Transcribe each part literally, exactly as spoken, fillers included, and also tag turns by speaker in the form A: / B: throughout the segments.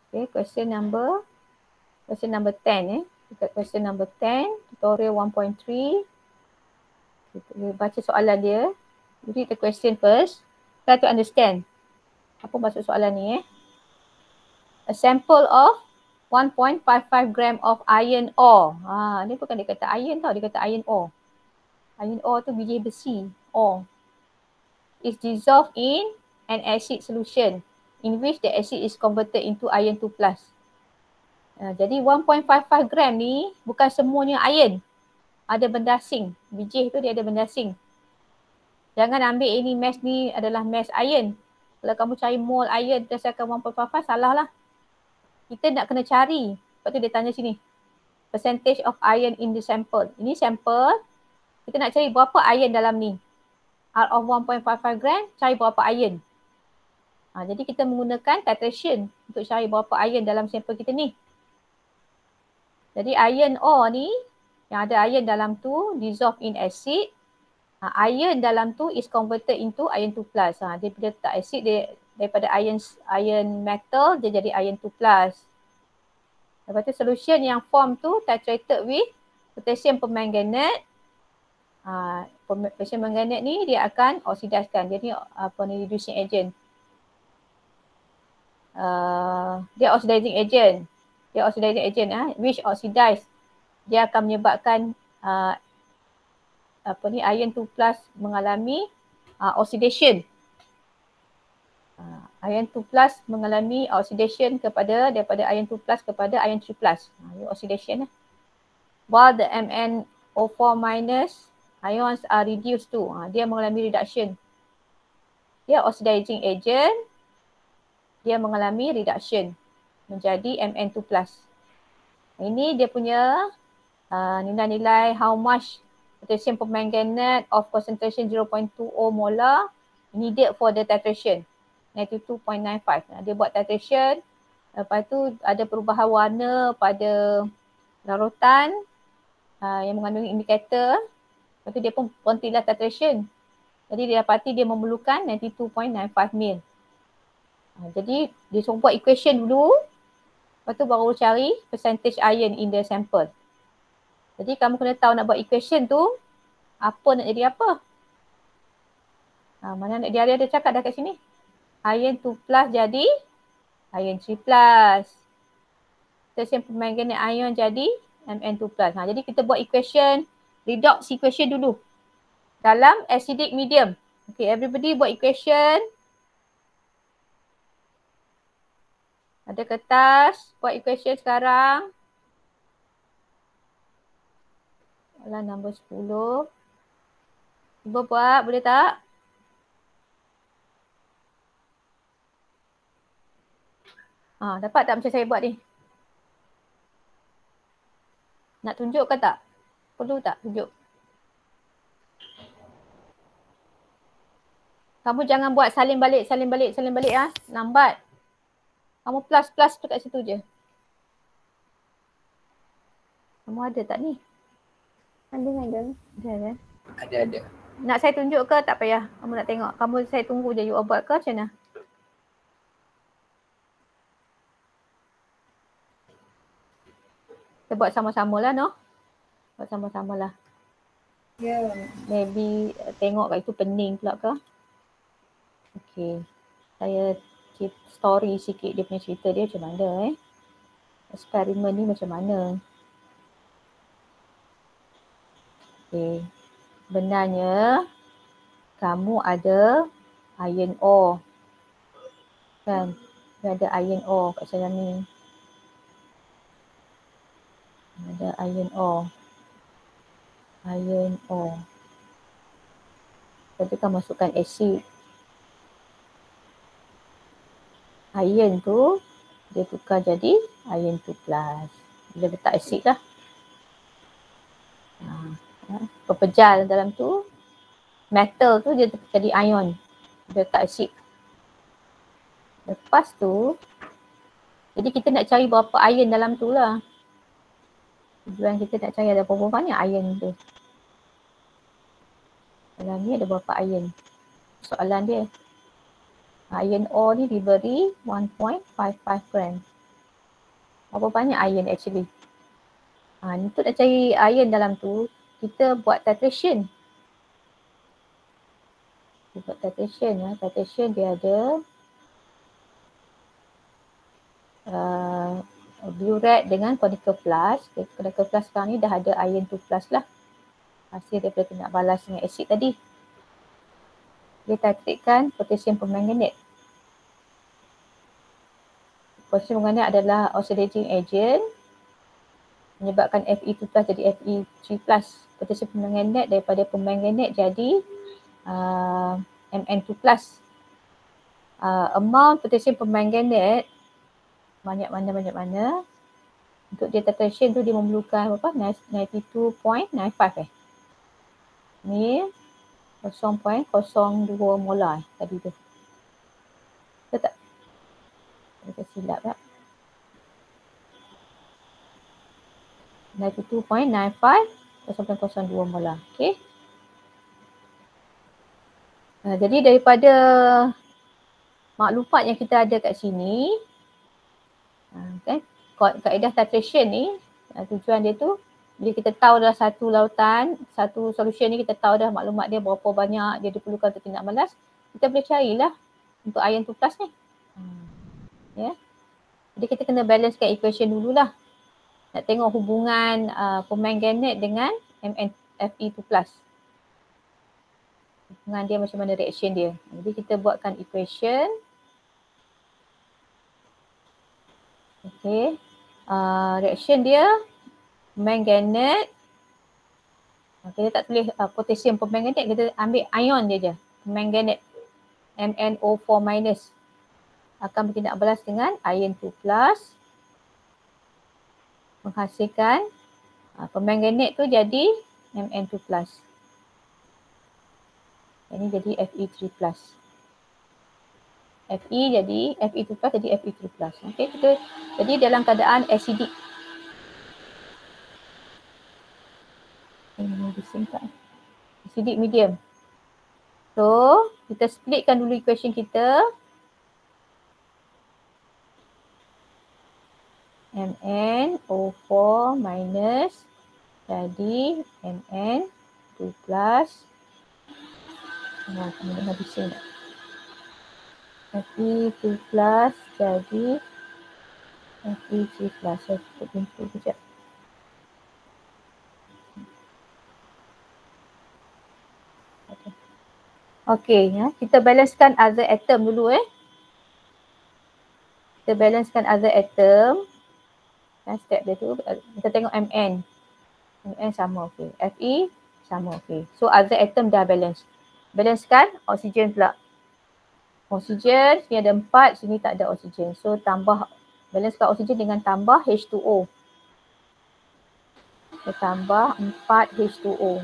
A: Okay, question number question number ten eh. Dekat question number ten, tutorial one point three. Kita baca soalan dia. Read the question first. Try to understand. Apa maksud soalan ni eh? A sample of one point five five gram of iron ore. Ha, ni bukan dia kata iron tau, dia kata iron ore. Iron ore tu biji besi, ore. Is dissolved in an acid solution in which the acid is converted into iron two plus. Ha, jadi one point five five gram ni bukan semuanya iron. Ada benda asing. Biji tu dia ada benda asing. Jangan ambil ini mass ni adalah mass iron. Kalau kamu cari mol iron berdasarkan one point five five, salah lah. Kita nak kena cari. Lepas tu dia tanya sini. Percentage of iron in the sample. Ini sampel. Kita nak cari berapa iron dalam ni. Out of one point five five gram, cari berapa iron. Ha, jadi kita menggunakan titration untuk cari berapa iron dalam sampel kita ni. Jadi iron ore ni, yang ada iron dalam tu, dissolve in acid. Ha, iron dalam tu is converted into iron two plus. Ha, dia bila tak acid, dia daripada iron iron metal, dia jadi iron two plus. Lepas tu solution yang form tu titrated with potassium permanganate. Ha, potassium permanganate ni dia akan oksidaskan. Dia ni apa ni, reducing agent. Uh, dia oxidizing agent. Dia oxidizing agent ah, which oxidize. Dia akan menyebabkan uh, apa ni, iron two plus mengalami uh, oxidation. Uh, iron two plus mengalami oxidation kepada daripada iron two plus kepada iron three plus. Uh, oxidation. Eh. While the M n O four minus ions are reduced to, uh, dia mengalami reduction. Dia oxidizing agent, dia mengalami reduction menjadi M n two plus. Ini dia punya uh, nilai-nilai how much potassium permanganate of concentration zero point two zero molar needed for the titration. ninety-two point nine five. Dia buat titration. Lepas tu ada perubahan warna pada larutan uh, yang mengandung indikator. Lepas tu dia pun berhentilah titration. Jadi dia dapati dia memerlukan ninety-two point nine five mil. Uh, jadi dia suruh buat equation dulu. Lepas tu baru cari percentage iron in the sample. Jadi kamu kena tahu nak buat equation tu, apa nak jadi apa. Ha, mana nak dia ada cakap dah kat sini. Iron two plus jadi iron three plus. Potassium permanganate ion jadi M n two plus. Ha, jadi kita buat equation, redox equation dulu. Dalam acidic medium. Okay, everybody buat equation. Ada kertas, buat equation sekarang. Soalan nombor sepuluh. Cuba buat, boleh tak? Ha, dapat tak macam saya buat ni? Nak tunjuk ke tak? Perlu tak tunjuk? Kamu jangan buat salin balik, salin balik, salin balik ah. Lambat. Kamu plus-plus dekat situ je. Kamu ada tak ni?
B: Ada, ada.
A: Ada, ada.
C: Ada, ada.
A: Nak saya tunjuk ke tak payah? Kamu nak tengok. Kamu saya tunggu je you all buat ke macam mana? Kita buat sama-sama lah, no? Buat sama-sama lah.
B: Ya. Yeah.
A: Maybe uh, tengok kat itu pening pula ke? Okay. Saya story sikit dia punya cerita dia macam mana eh. Eksperimen ni macam mana. Okay. Benarnya kamu ada iron ore. Kan? Dia ada iron ore kat sana ni. Ada iron ore. Iron ore. Lepas tu kan masukkan acid. Iron tu dia tukar jadi iron two plus. Dia letak acid lah. Ha, pepejal dalam tu. Metal tu dia jadi ion. Dia letak acid. Lepas tu, jadi kita nak cari berapa iron dalam tu lah. Tujuan kita nak cari ada berapa banyak iron tu. Dalam ni ada berapa iron. Soalan dia. Iron ore ni diberi one point five five gram. Berapa banyak ion actually. Ha, untuk nak cari ion dalam tu, kita buat titration. Kita buat titration. Ya. Titration dia ada uh, blue red dengan conical plus. Okay, conical plus sekarang ni dah ada ion two plus lah. Hasil daripada kita nak balas dengan asid tadi. Dia titratekan potassium permanganate. Potassium permanganate adalah oxidating agent menyebabkan F E two plus jadi F E three plus. Potassium permanganate daripada permanganate jadi uh, M N two plus. Uh, amount potassium permanganate banyak mana banyak mana. Untuk dia titration tu dia memerlukan berapa? ninety-two point nine five eh. Ni zero point zero dua molar eh, tadi tu. Betul tak? Kita silap tak? ninety-two point nine five, zero point zero dua molar. Okay. Uh, jadi daripada maklumat yang kita ada kat sini, uh, okay, kaedah titration ni, uh, tujuan dia tu, bila kita tahu dah satu lautan, satu solution ni kita tahu dah maklumat dia berapa banyak dia diperlukan untuk tindak balas, kita boleh carilah untuk ion two plus ni. Hmm. Ya. Yeah. Jadi kita kena balancekan equation dululah. Nak tengok hubungan uh, permanganate dengan M N F E two plus. Hubungan dia macam mana reaction dia. Jadi kita buatkan equation. Okay. Uh, reaction dia manganate. Kita tak tulis uh, potassium permanganate, kita ambil ion dia je. Manganate M N O four minus akan bertindak balas dengan ion two plus. Menghasilkan uh, permanganate tu jadi M N two plus. Ini jadi F E three plus. F E jadi F E two plus jadi F E three plus. Okey, kita jadi dalam keadaan acidic. Ini disingkat. Acidic medium. So, kita splitkan dulu equation kita. M N O four minus jadi M N two plus. Nah, kemudian habisin. F E two plus jadi F E three plus. Saya tutup pintu sekejap. Okay. Okay, ya. Kita balancekan other atom dulu eh. Kita balancekan other atom. Dan step dia tu, kita tengok M N. M N sama, okay. F E sama, okay. So other atom dah balance. Balancekan oksigen pula. Oksigen, sini ada empat, sini tak ada oksigen. So tambah, balancekan oksigen dengan tambah H two O. Kita tambah empat H two O.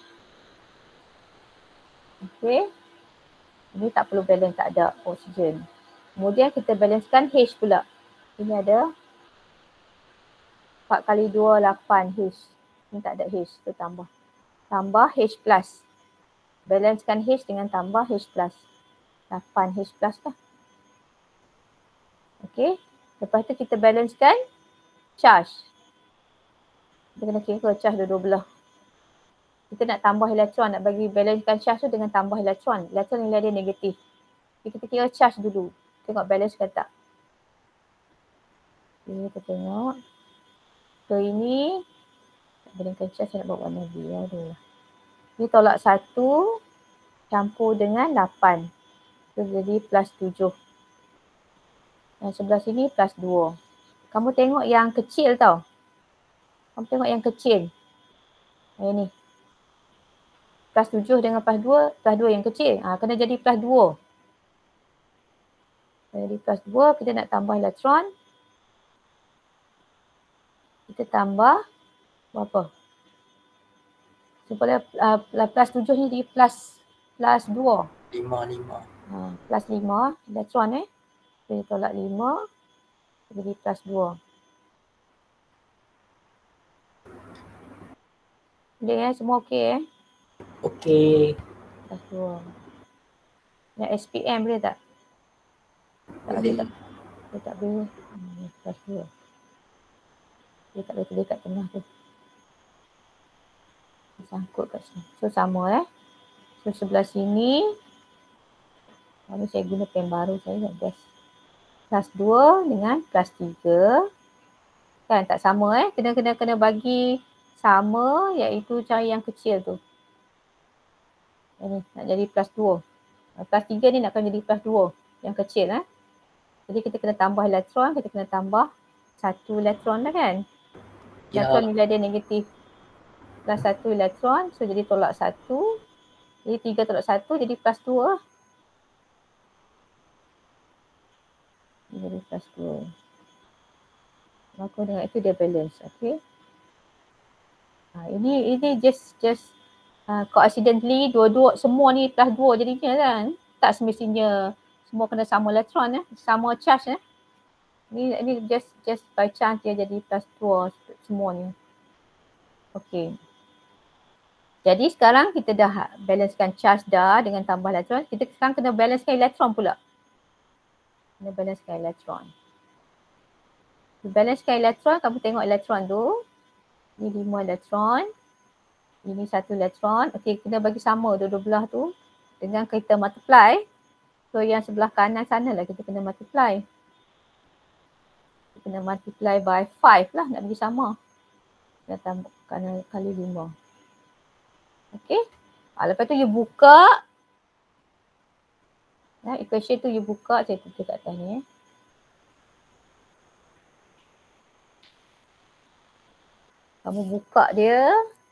A: Okay. Ini tak perlu balance, tak ada oksigen. Kemudian kita balancekan H pula. Ini ada empat kali dua, lapan H. Ini tak ada H, tu tambah. Tambah H plus. Balancekan H dengan tambah H plus. lapan H plus lah. Okay. Lepas tu kita balancekan charge. Kita kena kira charge dua-dua belah. Kita nak tambah elektron, nak bagi balancekan charge tu dengan tambah elektron. Elektron nilai dia negatif. Jadi kita kira charge dulu. Tengok balance ke tak. Okay, kita tengok. So ini, balancekan charge saya nak buat warna biru dulu. Ini tolak satu campur dengan lapan. So jadi plus tujuh. Yang sebelah sini plus dua. Kamu tengok yang kecil tau. Kamu tengok yang kecil. Yang ni. Plus tujuh dengan plus dua, plus dua yang kecil. Ha, kena jadi plus dua. Jadi plus dua, kita nak tambah elektron. Kita tambah berapa? Supaya uh, plus tujuh ni jadi plus plus dua.
C: lima, lima.
A: Ha, plus lima elektron eh. Jadi tolak lima. Jadi plus dua. Boleh eh? Semua okey eh?
C: Okey.
A: Plus dua. Yang S P M boleh tak? Tak boleh tak? Boleh tak boleh? Hmm, plus dua. Dia tak boleh tulis kat tengah tu. Sangkut kat sini. So sama eh. So sebelah sini. Lalu saya guna pen baru saya best. Plus dua dengan plus tiga. Kan tak sama eh. Kena kena kena bagi sama iaitu cara yang kecil tu. Ini nak jadi plus dua. Plus tiga ni nak akan jadi plus dua. Yang kecil eh. Jadi kita kena tambah elektron. Kita kena tambah satu elektron dah kan. Elektron
C: Ya.
A: nilai dia negatif. Plus satu elektron. So jadi tolak satu. Jadi tiga tolak satu jadi plus dua. Jadi plus dua. Maka dengan itu dia balance. Okay. Ha, ini ini just just uh, coincidentally dua-dua semua ni plus dua jadinya kan. Tak semestinya semua kena sama elektron eh. Sama charge eh. Ni ni just just by chance dia jadi plus dua semua ni. Okay. Jadi sekarang kita dah balancekan charge dah dengan tambah elektron. Kita sekarang kena balancekan elektron pula. Kena balancekan elektron. Balancekan elektron, kamu tengok elektron tu. Ni lima elektron. Ini satu elektron. Okey, kita bagi sama dua-dua belah tu. Dengan kita multiply. So yang sebelah kanan sana lah kita kena multiply. Kita kena multiply by five lah nak bagi sama. Kita tambah kali lima. Okey. Ha, lepas tu you buka. Ya, equation tu you buka. Saya tulis kat atas ni. Eh. Kamu buka dia.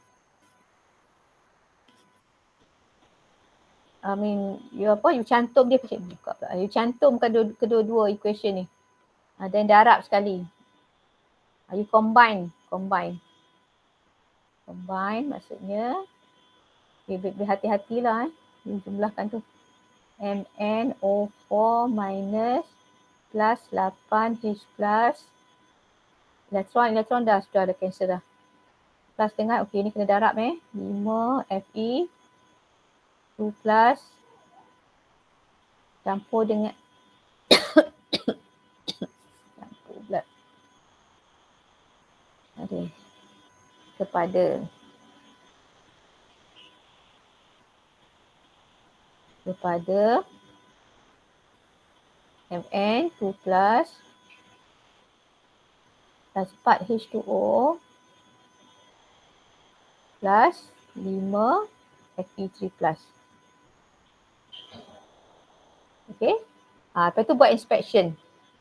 A: I mean, you apa, you cantum dia pasal buka pula. You cantumkan kedua-dua equation ni. Uh, then darab sekali. Uh, you combine. Combine. Combine maksudnya. Okay, berhati-hatilah eh. You jumlahkan tu. M N O four minus plus lapan H plus. Elektron, elektron dah sudah ada cancel dah. Plus dengan, okey ni kena darab eh. lima Fe. dua plus. Campur dengan. Campur pula. Okey. Kepada. Kepada. Mn dua plus. Plus empat H two O. Plus lima Fe three plus. Okay. Ha, lepas tu buat inspection.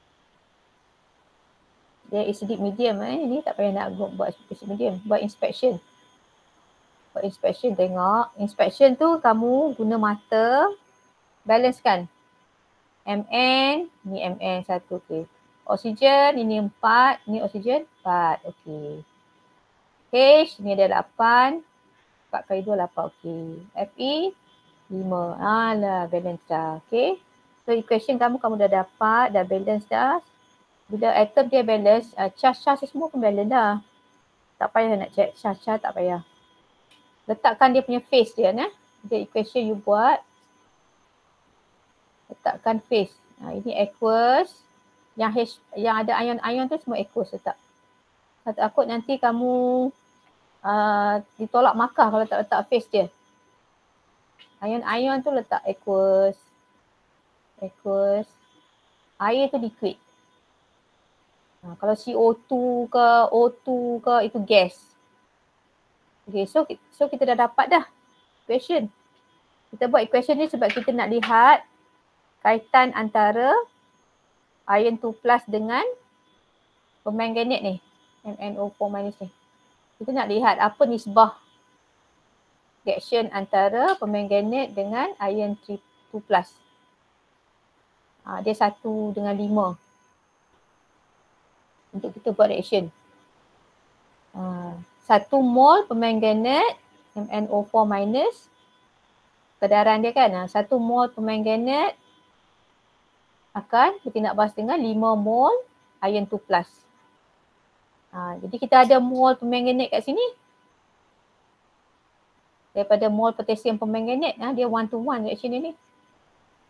A: Dia acidic medium eh. Ni tak payah nak buat acidic medium. Buat inspection. Buat inspection tengok. Inspection tu kamu guna mata. Balance kan. Mn. Ni Mn satu. Okay. Oksigen. Ini empat. Ni oksigen. empat. Okay. H ni ada lapan. empat kali dua, lapan. Okay. Fe lima. Alah, balance dah. Okay. So equation kamu, kamu dah dapat. Dah balance dah. Bila atom dia balance, uh, charge-charge semua pun balance dah. Tak payah nak check charge-charge, tak payah. Letakkan dia punya phase dia. Nah. Dia equation you buat. Letakkan phase. Ha, ini aqueous. Yang H, yang ada ion-ion tu semua aqueous letak. Takut nanti kamu Uh, ditolak markah kalau tak letak phase dia. Ion-ion tu letak aqueous. Aqueous. Air tu liquid. Uh, kalau C O two ke O two ke itu gas. Okay, so, so kita dah dapat dah equation. Kita buat equation ni sebab kita nak lihat kaitan antara iron two plus dengan permanganate ni. M n O four minus ni. Kita nak lihat apa nisbah reaction antara permanganate dengan iron two plus. Ha, dia satu dengan lima. Untuk kita buat reaction. Ha, satu mol permanganate M n O four minus. Kedaran dia kan. Ha, satu mol permanganate akan bertindak balas dengan lima mol iron two plus. Ha, jadi kita ada mol permanganate kat sini. Daripada mol potassium permanganate, ha, dia one to one reaction ni.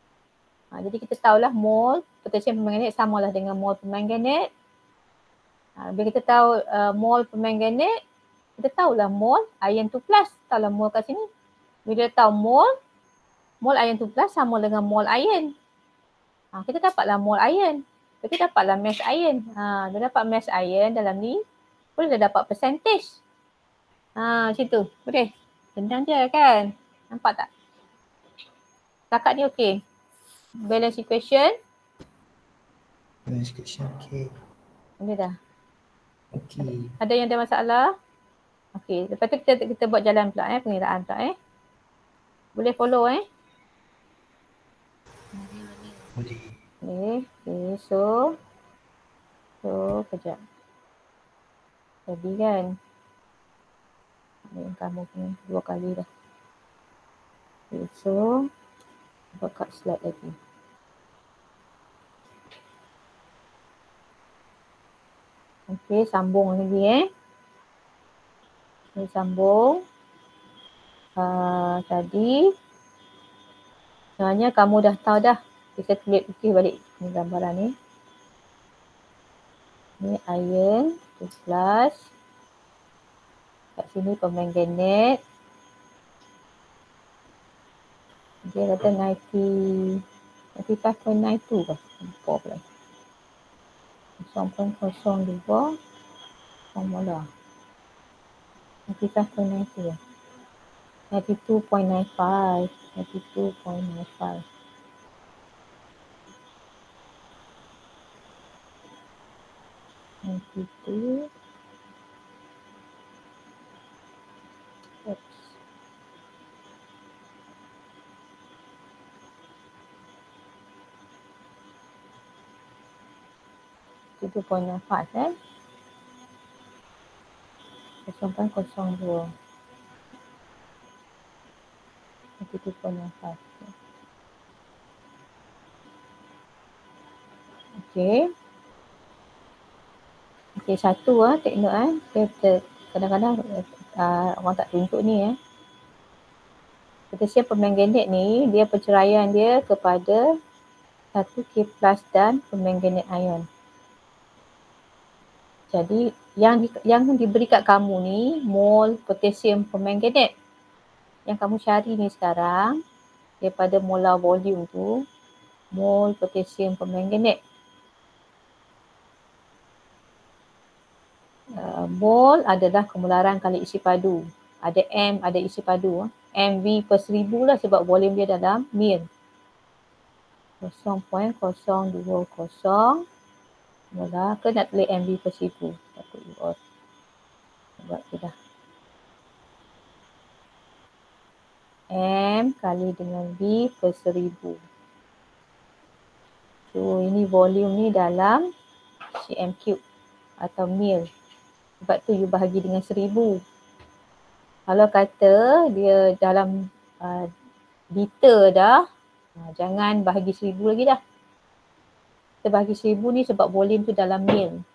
A: Ha, jadi kita tahulah mol potassium permanganate samalah dengan mol permanganate Ha, bila kita tahu uh, mol permanganate, kita tahulah mol iron two plus. Tahulah mol kat sini. Bila tahu mol, mol iron two plus sama dengan mol iron. Ha, kita dapatlah mol iron. Kita dapatlah mass iron. Ha, dia dapat mass iron dalam ni, boleh dah dapat percentage. Ha, macam tu. Boleh. Senang je kan. Nampak tak? Setakat ni okey. Balance equation.
C: Balance equation, okay.
A: Boleh dah.
C: Okay.
A: Ada yang ada masalah? Okey. Lepas tu kita, kita buat jalan pula eh. Pengiraan pula eh. Boleh follow eh.
C: Boleh.
A: Boleh. Okay. So. So. Kejap. Jadi kan. Ini kamu punya dua kali dah. Okay. So. Buat kat slide lagi. Okey, sambung lagi eh. Okay, sambung. Uh, tadi sebenarnya kamu dah tahu dah. Kita tulis putih balik ni gambaran ni. Ni iron two plus. Kat sini permanganate. Dia kata ninety, ninety-five point nine two ke? Lupa pula. zero point zero dua formula. ninety-five point nine two ya. ninety-two point nine five. ninety-two point nine five. ninety-two. Oops. ninety-two point nine five eh. zero point zero dua. ninety-two point nine five. Okey. Okey, satu ah, take note eh. Okay, kadang-kadang uh, orang tak tunjuk ni eh. Potassium permanganate ni, dia perceraian dia kepada satu K plus dan permanganate ion. Jadi yang di, yang diberi kat kamu ni mol potassium permanganate. Yang kamu cari ni sekarang daripada molar volume tu mol potassium permanganate. Uh, mol adalah kemularan kali isi padu. Ada M, ada isi padu. M V per seribu lah sebab volume dia dalam mil. zero point zero dua kosong. Mula ke nak tulis M V per seribu. Takut you all. Buat tu dah. M kali dengan V per seribu. So ini volume ni dalam cm cube atau mil. Sebab tu you bahagi dengan seribu. Kalau kata dia dalam uh, liter dah, uh, jangan bahagi seribu lagi dah. Kita bahagi seribu ni sebab volume tu dalam mil.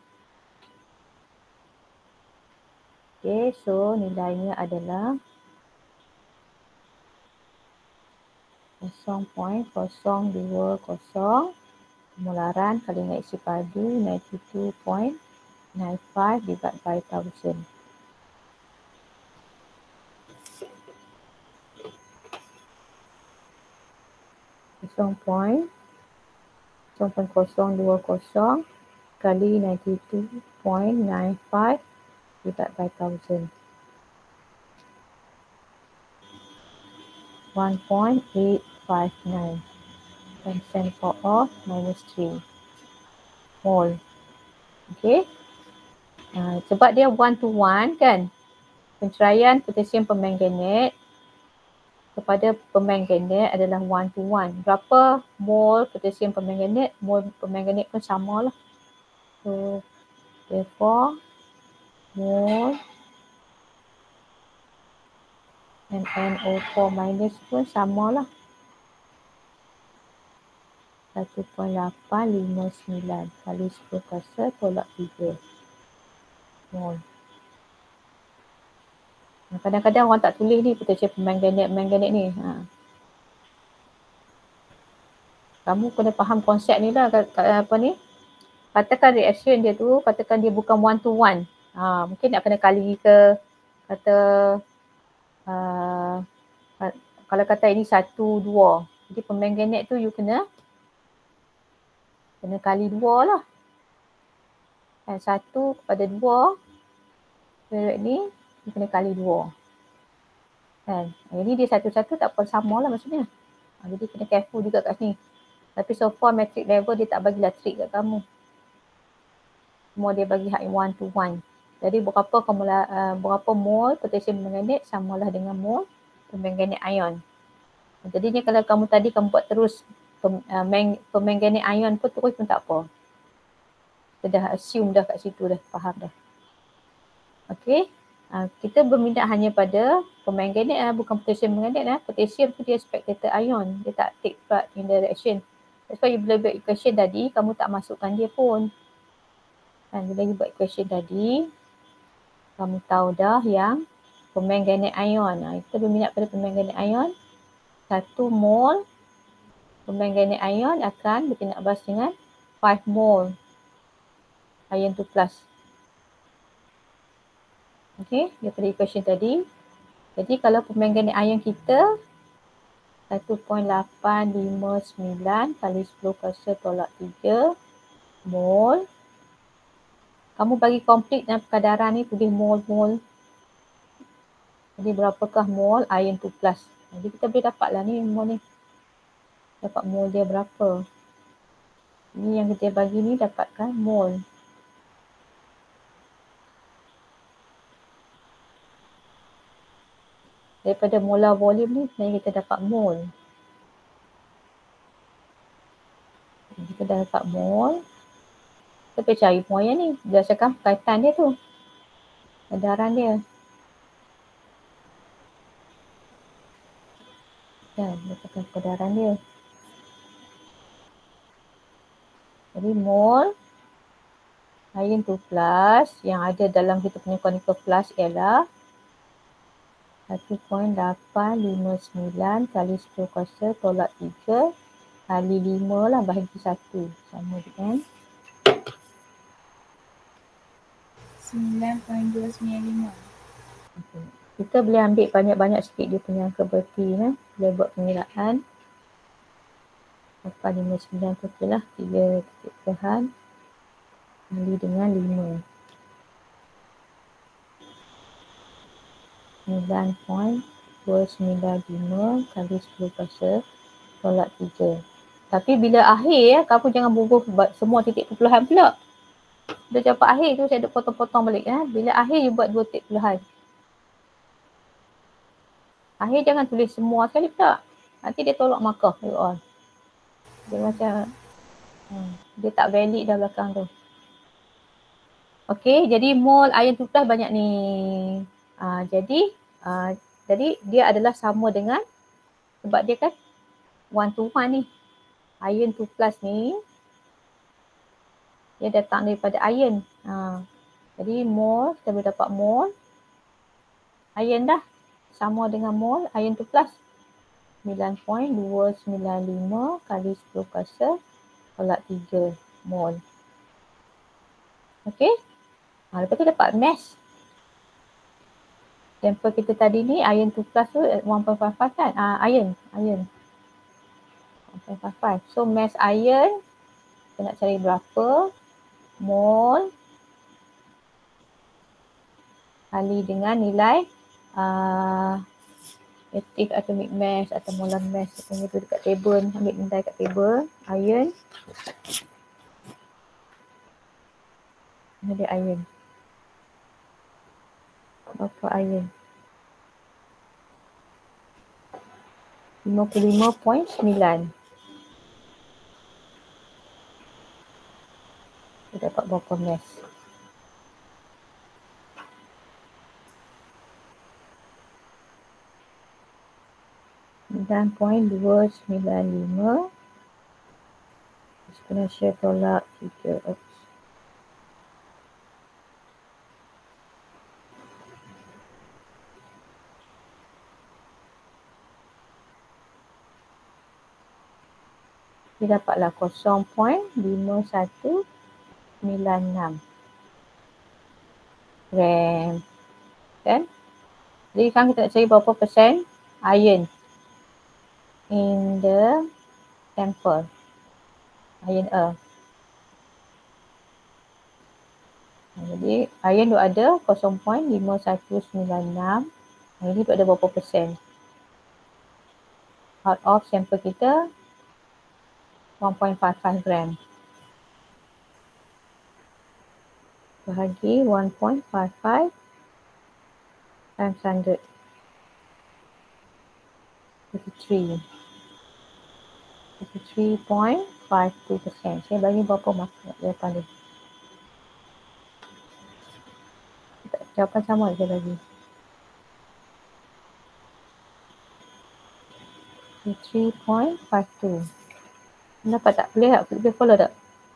A: Okay, so nilainya adalah zero point zero dua kosong kemularan kali dengan isi padu ninety-two point nine five divided by one thousand. zero point zero dua kosong kali ninety-two point nine five divided by one thousand. one point eight five nine times ten power of minus three mol. Okay. Uh, sebab dia one to one kan. Penceraian potassium permanganate kepada permanganate adalah one to one. Berapa mol potassium permanganate? Mol permanganate pun sama lah. So, therefore, mol and N O four minus pun sama lah. satu perpuluhan lapan lima sembilan kali sepuluh kuasa tolak tiga mol. Kadang-kadang orang tak tulis ni potassium permanganate, manganate ni. Ha. Kamu kena faham konsep ni lah, apa ni, katakan reaction dia tu, katakan dia bukan one to one. Ha, mungkin nak kena kali ke, kata uh, kalau kata ini satu, dua. Jadi permanganate tu you kena kena kali dua lah. Dan satu kepada dua, period ni you kena kali dua. Kan? Ini dia satu-satu tak pun sama lah maksudnya. Ha, jadi kena careful juga kat sini. Tapi so far metric level dia tak bagilah trick kat kamu. Semua dia bagi hak one to one. Jadi berapa formula, uh, berapa mol potassium permanganate samalah dengan mol permanganate ion. Jadi ni kalau kamu tadi kamu buat terus permanganate ion pun terus pun tak apa. Kita dah assume dah kat situ dah, faham dah. Okey. Uh, kita berminat hanya pada permanganate lah, bukan potassium permanganate lah. Potassium tu dia spectator ion, dia tak take part in the reaction. That's why you bila buat equation tadi, kamu tak masukkan dia pun. Dan bila you buat equation tadi, kamu tahu dah yang permanganate ion. Ha, kita berminat pada permanganate ion. Satu mol permanganate ion akan bertindak dengan five mol iron two plus. Okey, daripada equation tadi. Jadi kalau permanganate ion kita satu perpuluhan lapan lima sembilan kali sepuluh kuasa tolak tiga mol. Kamu bagi komplit dalam perkadaran ni, tulis mol-mol. Jadi berapakah mol iron two plus. Jadi kita boleh dapatlah ni mol ni. Dapat mol dia berapa. Ini yang kita bagi ni dapatkan mol. Daripada molar volume ni sebenarnya kita dapat mol. Kita dah dapat mol. Kita pergi cari mol yang ni. Berdasarkan perkaitan dia tu. Kedaran dia. Dan berdasarkan kedaran dia. Jadi mol iron two plus yang ada dalam kita punya conical flask ialah satu perpuluhan lapan lima sembilan kali sepuluh kuasa tolak tiga kali lima lah bahagi satu. Sama dengan
B: sembilan perpuluhan dua sembilan lima.
A: Okay. Kita boleh ambil banyak-banyak sikit dia punya angka berti. Eh? Boleh buat pengiraan. lapan lima sembilan tu okey lah. tiga titik perlahan kali dengan lima. sembilan perpuluhan dua sembilan lima kali sepuluh kuasa tolak tiga. Tapi bila akhir ya, kamu jangan bubuh semua titik perpuluhan pula. Dah dapat akhir tu saya ada potong-potong balik ya. Bila akhir you buat dua titik perpuluhan. Akhir jangan tulis semua sekali pula. Nanti dia tolak markah you all. Dia macam hmm, dia tak valid dah belakang tu. Okey, jadi mol iron two plus banyak ni. Uh, jadi uh, jadi dia adalah sama dengan sebab dia kan one to one ni. Iron two plus ni dia datang daripada iron. Uh, jadi mol, kita boleh dapat mol iron dah sama dengan mol iron two plus. sembilan perpuluhan dua sembilan lima kali sepuluh kuasa tolak tiga mol. Okey. Ha, lepas tu dapat mass. Sampel kita tadi ni iron two plus tu one point five five kan? Ah, iron, iron. one point five five. So mass iron kita nak cari berapa mol kali dengan nilai uh, active atomic mass atau molar mass apa tu dekat table, ambil nilai kat table iron. Ini dia iron. Berapa iron? lima puluh lima perpuluhan sembilan. Kita dapat berapa mass? sembilan perpuluhan dua sembilan lima eksponensial tolak tiga. Oops. Dia dapatlah kosong perpuluhan lima satu sembilan enam gram. Kan? Jadi sekarang kita nak cari berapa persen iron in the sample. Iron A. Jadi iron tu ada kosong perpuluhan lima satu sembilan enam. Ini tu ada berapa persen? Out of sampel kita one point five five gram. Bahagi one point five five times one hundred. thirty-three. thirty-three point five two persen. Saya bagi berapa markah jawapan dia? Jawapan sama saya bagi. thirty-three point five two. Dapat tak? Boleh tak? Boleh follow tak?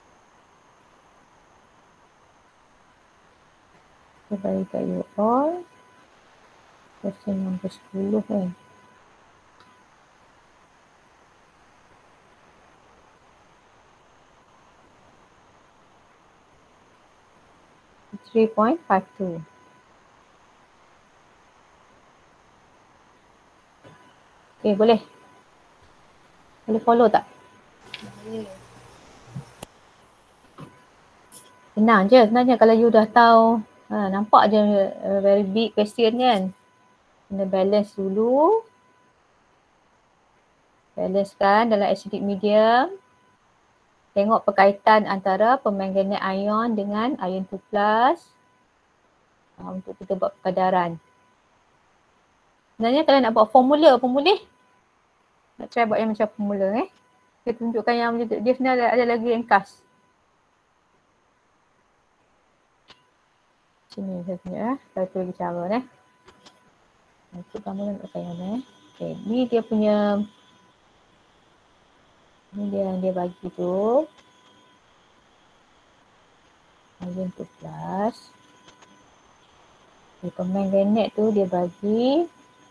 A: Saya bagi kat you all. Question nombor sepuluh kan. three point five two. Okay, boleh? Boleh follow tak?
B: Boleh.
A: Senang je sebenarnya kalau you dah tahu. Ha, nampak je uh, very big question kan. Kena balance dulu. Balance kan dalam acidic medium. Tengok perkaitan antara permanganate ion dengan iron two plus. Ha, untuk kita buat perkadaran. Sebenarnya kalau nak buat formula pun boleh. Nak try buat yang macam formula eh. Kita tunjukkan yang dia sebenarnya ada, ada lagi ringkas. Sini saya tunjuk eh. Saya tu lagi cara eh. Itu kamu nak pakai mana eh. Okay, ni dia punya. Ni dia yang dia bagi tu. Iron two plus. Okay, permanganate tu dia bagi.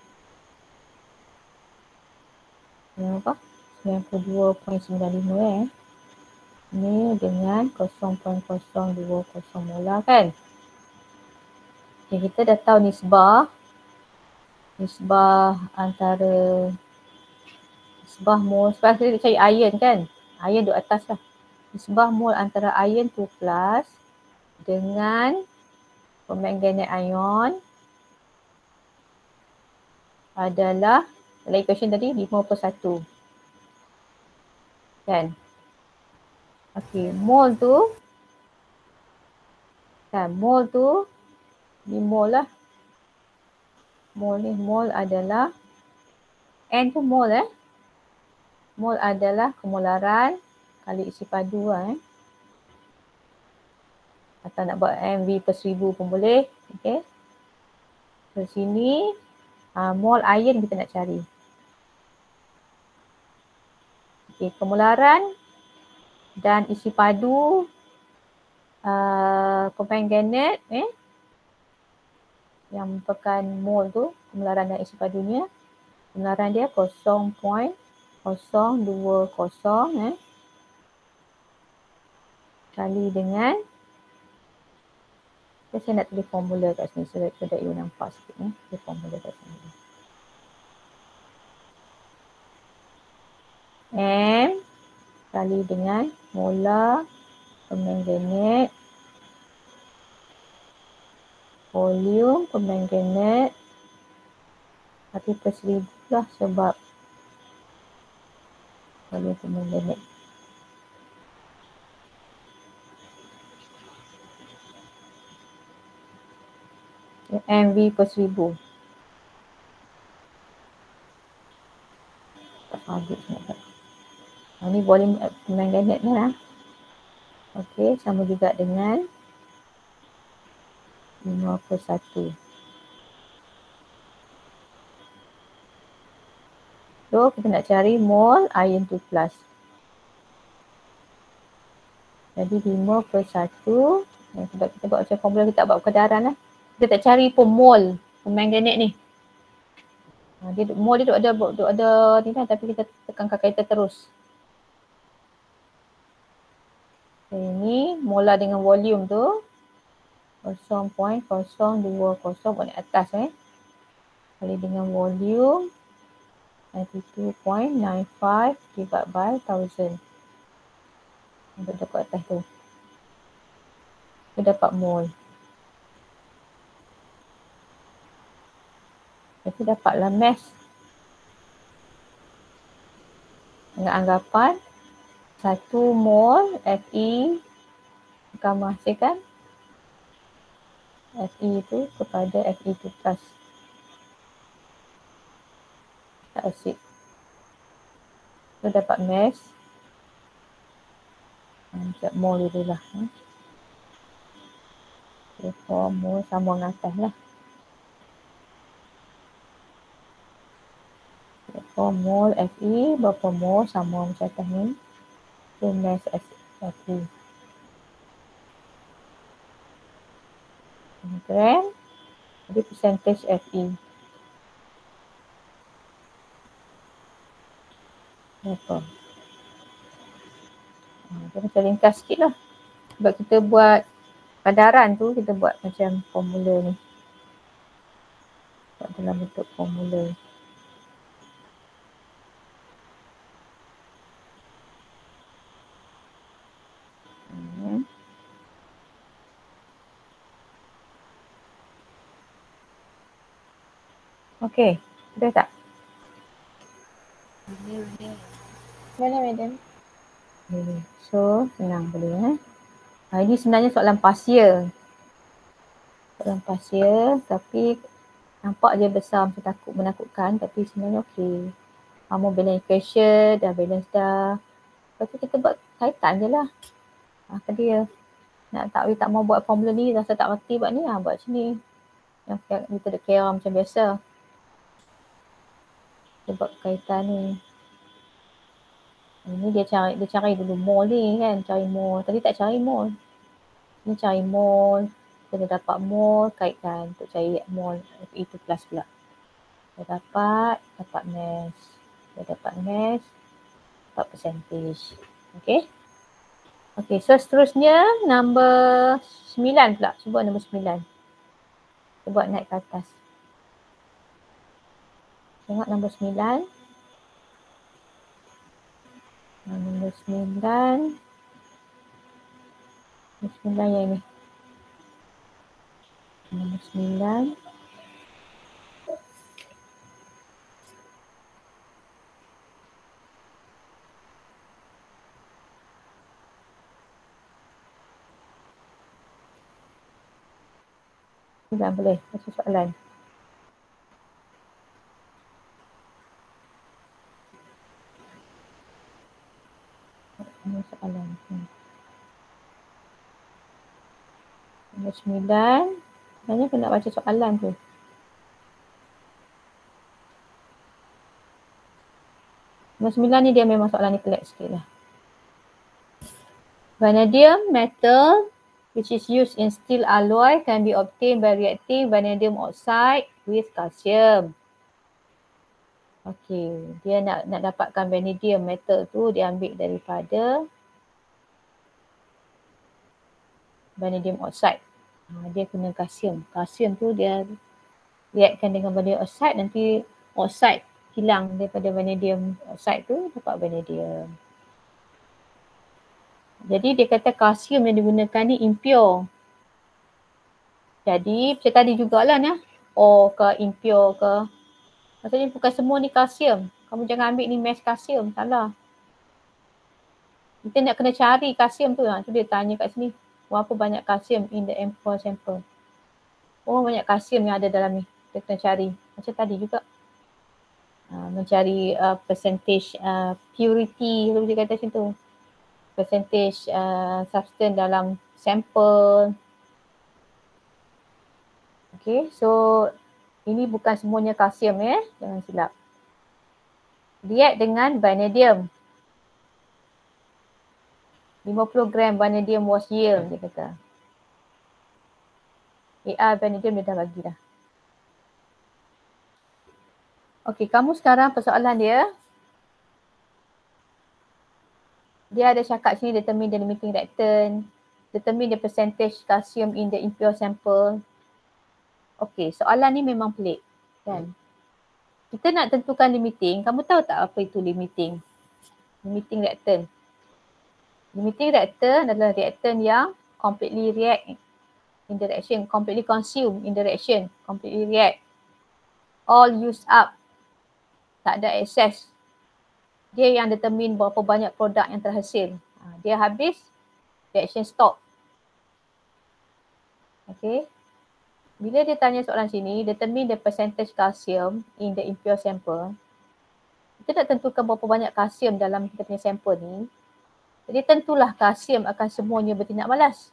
A: Apa? sembilan puluh dua perpuluhan sembilan lima eh. Ni dengan kosong perpuluhan kosong dua kosong molar kan. Okay, kita dah tahu nisbah. Nisbah antara nisbah mol. Sebab kita cari iron kan. Iron duduk atas lah. Nisbah mol antara iron two plus dengan permanganate ion adalah dalam equation tadi lima per satu. Kan? Okey, mol tu kan, mol tu ni mol lah. Mol ni, mol adalah N tu mol eh. Mol adalah kemolaran kali isi padu lah eh. Atau nak buat M V per seribu pun boleh. Okey. Di sini uh, mol iron kita nak cari. Okey, kemolaran dan isi padu uh, permanganate eh yang merupakan mol tu, kemolaran dan isi padunya. Kemolaran dia kosong perpuluhan kosong dua kosong eh kali dengan, saya nak tulis formula kat sini so that you nampak sikit eh. Tulis formula kat sini. M kali dengan molar permanganate volume permanganate tapi per seribu lah sebab volume permanganate. M V per seribu. Tak habis nak. Ini volume permanganate ni lah. Okey, sama juga dengan lima per satu. So, kita nak cari mol iron two plus. Jadi lima per satu. Eh, sebab kita buat macam formula, kita tak buat perkadaran lah. Kita tak cari pun mol permanganate ni. Ha, dia, mol dia duk ada, duk ada ni kan, tapi kita tekan kata terus. Ini molar dengan volume tu kosong perpuluhan kosong dua kosong buat atas eh. Kali dengan volume ninety-two point nine five divided by one thousand. Untuk dapat atas tu. Kita dapat mol. Jadi dapatlah mass. Dengan anggapan satu mol Fe akan menghasilkan Fe itu kepada Fe two plus. Tak asyik. Kita dapat mass. Macam mol dulu lah. Therefore mol sama dengan atas lah. Therefore mol Fe berapa mol sama macam atas ni. So mass Fe. Gram. Jadi percentage Fe. Berapa? Kita macam ringkas sikit lah. Sebab kita buat kadaran tu, kita buat macam formula ni. Buat dalam bentuk formula. Hmm. Okey, sudah tak?
B: Mana madam?
A: Okay. So, senang boleh eh. Ha, ini sebenarnya soalan pasia. Soalan pasia tapi nampak je besar macam takut menakutkan tapi sebenarnya okey. Kamu balance equation dah balance dah. Lepas tu kita buat kaitan je lah. Ha, ke dia. Nak tak, tak mau buat formula ni, rasa tak reti buat ni, ha, buat macam ni. Yang kita ada kira macam biasa. Kita buat kaitan ni. Ini dia cari, dia cari dulu mol ni kan, cari mol. Tadi tak cari mol. Ni cari mol. Kita dapat mol, kaitkan untuk cari mol Fe two plus pula. Dia dapat, dapat mass. Dia dapat mass, dapat percentage. Okay. Okay, so seterusnya nombor sembilan pula. Cuba nombor sembilan. Kita buat naik ke atas. Tengok nombor sembilan. Nombor sembilan. Nombor sembilan yang ini. Nombor sembilan. Sembilan boleh. Baca soalan. Ini soalan. Hmm. Nombor sembilan. Sebenarnya aku nak baca soalan tu. Nombor sembilan ni dia memang soalan ni pelik sikit lah. Vanadium metal which is used in steel alloy can be obtained by reacting vanadium oxide with calcium. Okey, dia nak nak dapatkan vanadium metal tu dia ambil daripada vanadium oxide. Ha, dia guna kalsium. Kalsium tu dia reaktkan dengan vanadium oxide, nanti oxide hilang daripada vanadium oxide tu, dapat vanadium. Jadi dia kata kalsium yang digunakan ni impure. Jadi macam tadi jugalah ni, O ke impure ke. Maksudnya bukan semua ni kalsium. Kamu jangan ambil ni mass kalsium, salah. Kita nak kena cari kalsium tu. Ha, tu dia tanya kat sini. Berapa banyak kalsium in the M four sample. Oh, banyak kalsium yang ada dalam ni. Kita kena cari. Macam tadi juga. Ha, mencari uh, percentage uh, purity. Kalau dia kata macam tu. Percentage uh, substance dalam sampel. Okay, so ini bukan semuanya kalsium ya. Jangan silap. React dengan vanadium. lima puluh gram vanadium was yield, dia kata. A R vanadium dia dah bagi dah. Okey, kamu sekarang persoalan dia. dia ada cakap sini determine the limiting reactant, determine the percentage calcium in the impure sample. Okey, soalan ni memang pelik kan. Kita nak tentukan limiting, kamu tahu tak apa itu limiting? Limiting reactant. Limiting reactant adalah reactant yang completely react in the reaction, completely consume in the reaction, completely react. All used up. Tak ada excess. Dia yang determine berapa banyak produk yang terhasil. Dia habis, reaction stop. Okay. Bila dia tanya soalan sini, determine the percentage calcium in the impure sample. Kita nak tentukan berapa banyak kalsium dalam kita punya sampel ni. Jadi tentulah kalsium akan semuanya bertindak balas.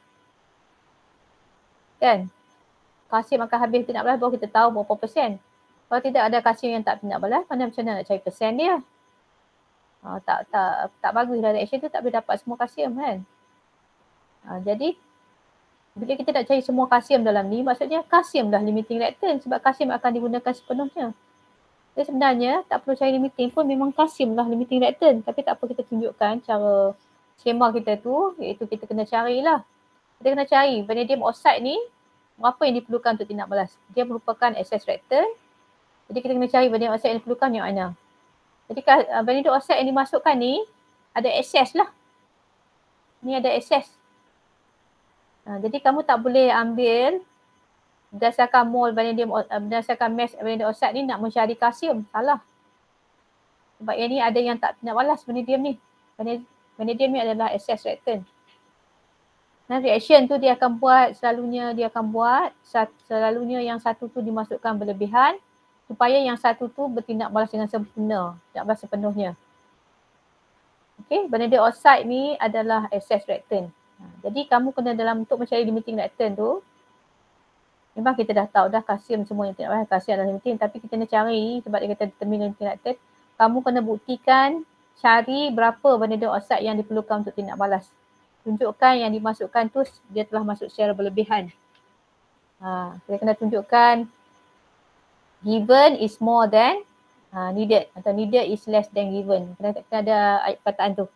A: Kan? Kalsium akan habis bertindak balas baru kita tahu berapa persen. Kalau tidak ada kalsium yang tak bertindak balas, mana macam mana nak cari persen dia? Ha, tak tak tak bagus lah reaction tu, tak boleh dapat semua kalsium kan. Ha, jadi bila kita nak cari semua kalsium dalam ni, maksudnya kalsium dah limiting reactant sebab kalsium akan digunakan sepenuhnya. Jadi sebenarnya tak perlu cari limiting pun, memang kalsium lah limiting reactant. Tapi tak apa, kita tunjukkan cara skema kita tu, iaitu kita kena carilah. Kita kena cari vanadium oxide ni apa yang diperlukan untuk tindak balas. Dia merupakan excess reactant. Jadi kita kena cari vanadium oxide yang diperlukan yang mana. Jadi uh, vanadium oxide yang dimasukkan ni ada excess lah. Ni ada excess. Uh, jadi kamu tak boleh ambil berdasarkan mol vanadium, uh, berdasarkan mass vanadium oxide ni nak mencari kalsium. Salah. Sebab yang ni ada yang tak tindak balas vanadium ni. Vanadium ni adalah excess reactant. Dan reaction tu dia akan buat, selalunya dia akan buat, selalunya yang satu tu dimasukkan berlebihan supaya yang satu tu bertindak balas dengan sempurna, tindak balas sepenuhnya. Okay, vanadium oxide ni adalah excess reactant. Ha, jadi kamu kena dalam untuk mencari limiting reactant tu, memang kita dah tahu dah kalsium semua yang tindak balas, kalsium adalah limiting, tapi kita nak cari sebab dia kata determine limiting reactant, kamu kena buktikan cari berapa vanadium oxide yang diperlukan untuk tindak balas. Tunjukkan yang dimasukkan tu dia telah masuk secara berlebihan. Ha, kita kena tunjukkan given is more than uh, needed atau needed is less than given. Kena, kena ada ayat perkataan tu.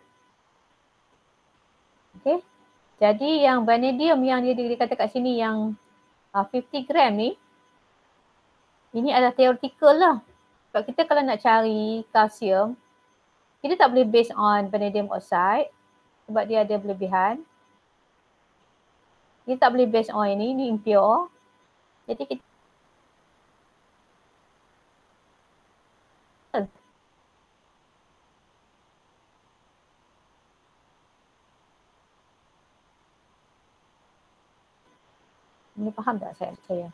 A: Okay. Jadi yang vanadium yang dia dikata kat sini yang uh, lima puluh gram ni, ini adalah theoretical lah. Sebab kita kalau nak cari kalsium, kita tak boleh based on vanadium oxide sebab dia ada berlebihan. Kita tak boleh based on ini, ini impure. Jadi kita ini faham tak saya? saya?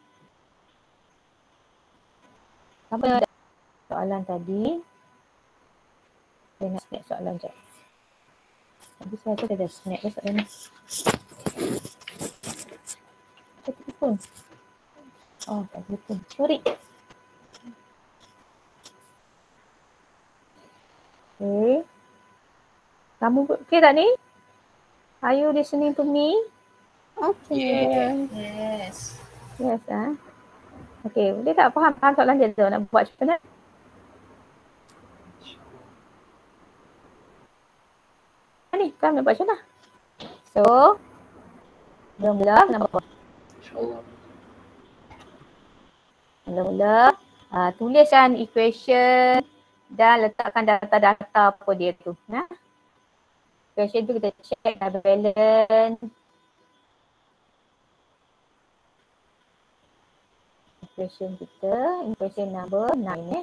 A: Apa soalan tadi? Saya nak snap soalan je. Tapi saya tu dah snap dah soalan ni. Saya telefon. Oh, tak telefon. Sorry. Okay. Kamu okay tak ni? Are you listening to me?
B: Okay.
D: Yes.
A: Yes, ah. Okay, boleh tak faham, faham soalan dia tu nak buat macam mana? Ni, kan nak buat macam mana? So, mula-mula nak buat.
D: InsyaAllah.
A: Mula-mula, uh, tuliskan equation dan letakkan data-data apa dia tu. Nah. Equation tu kita check ada balance. Equation kita, equation number nine eh.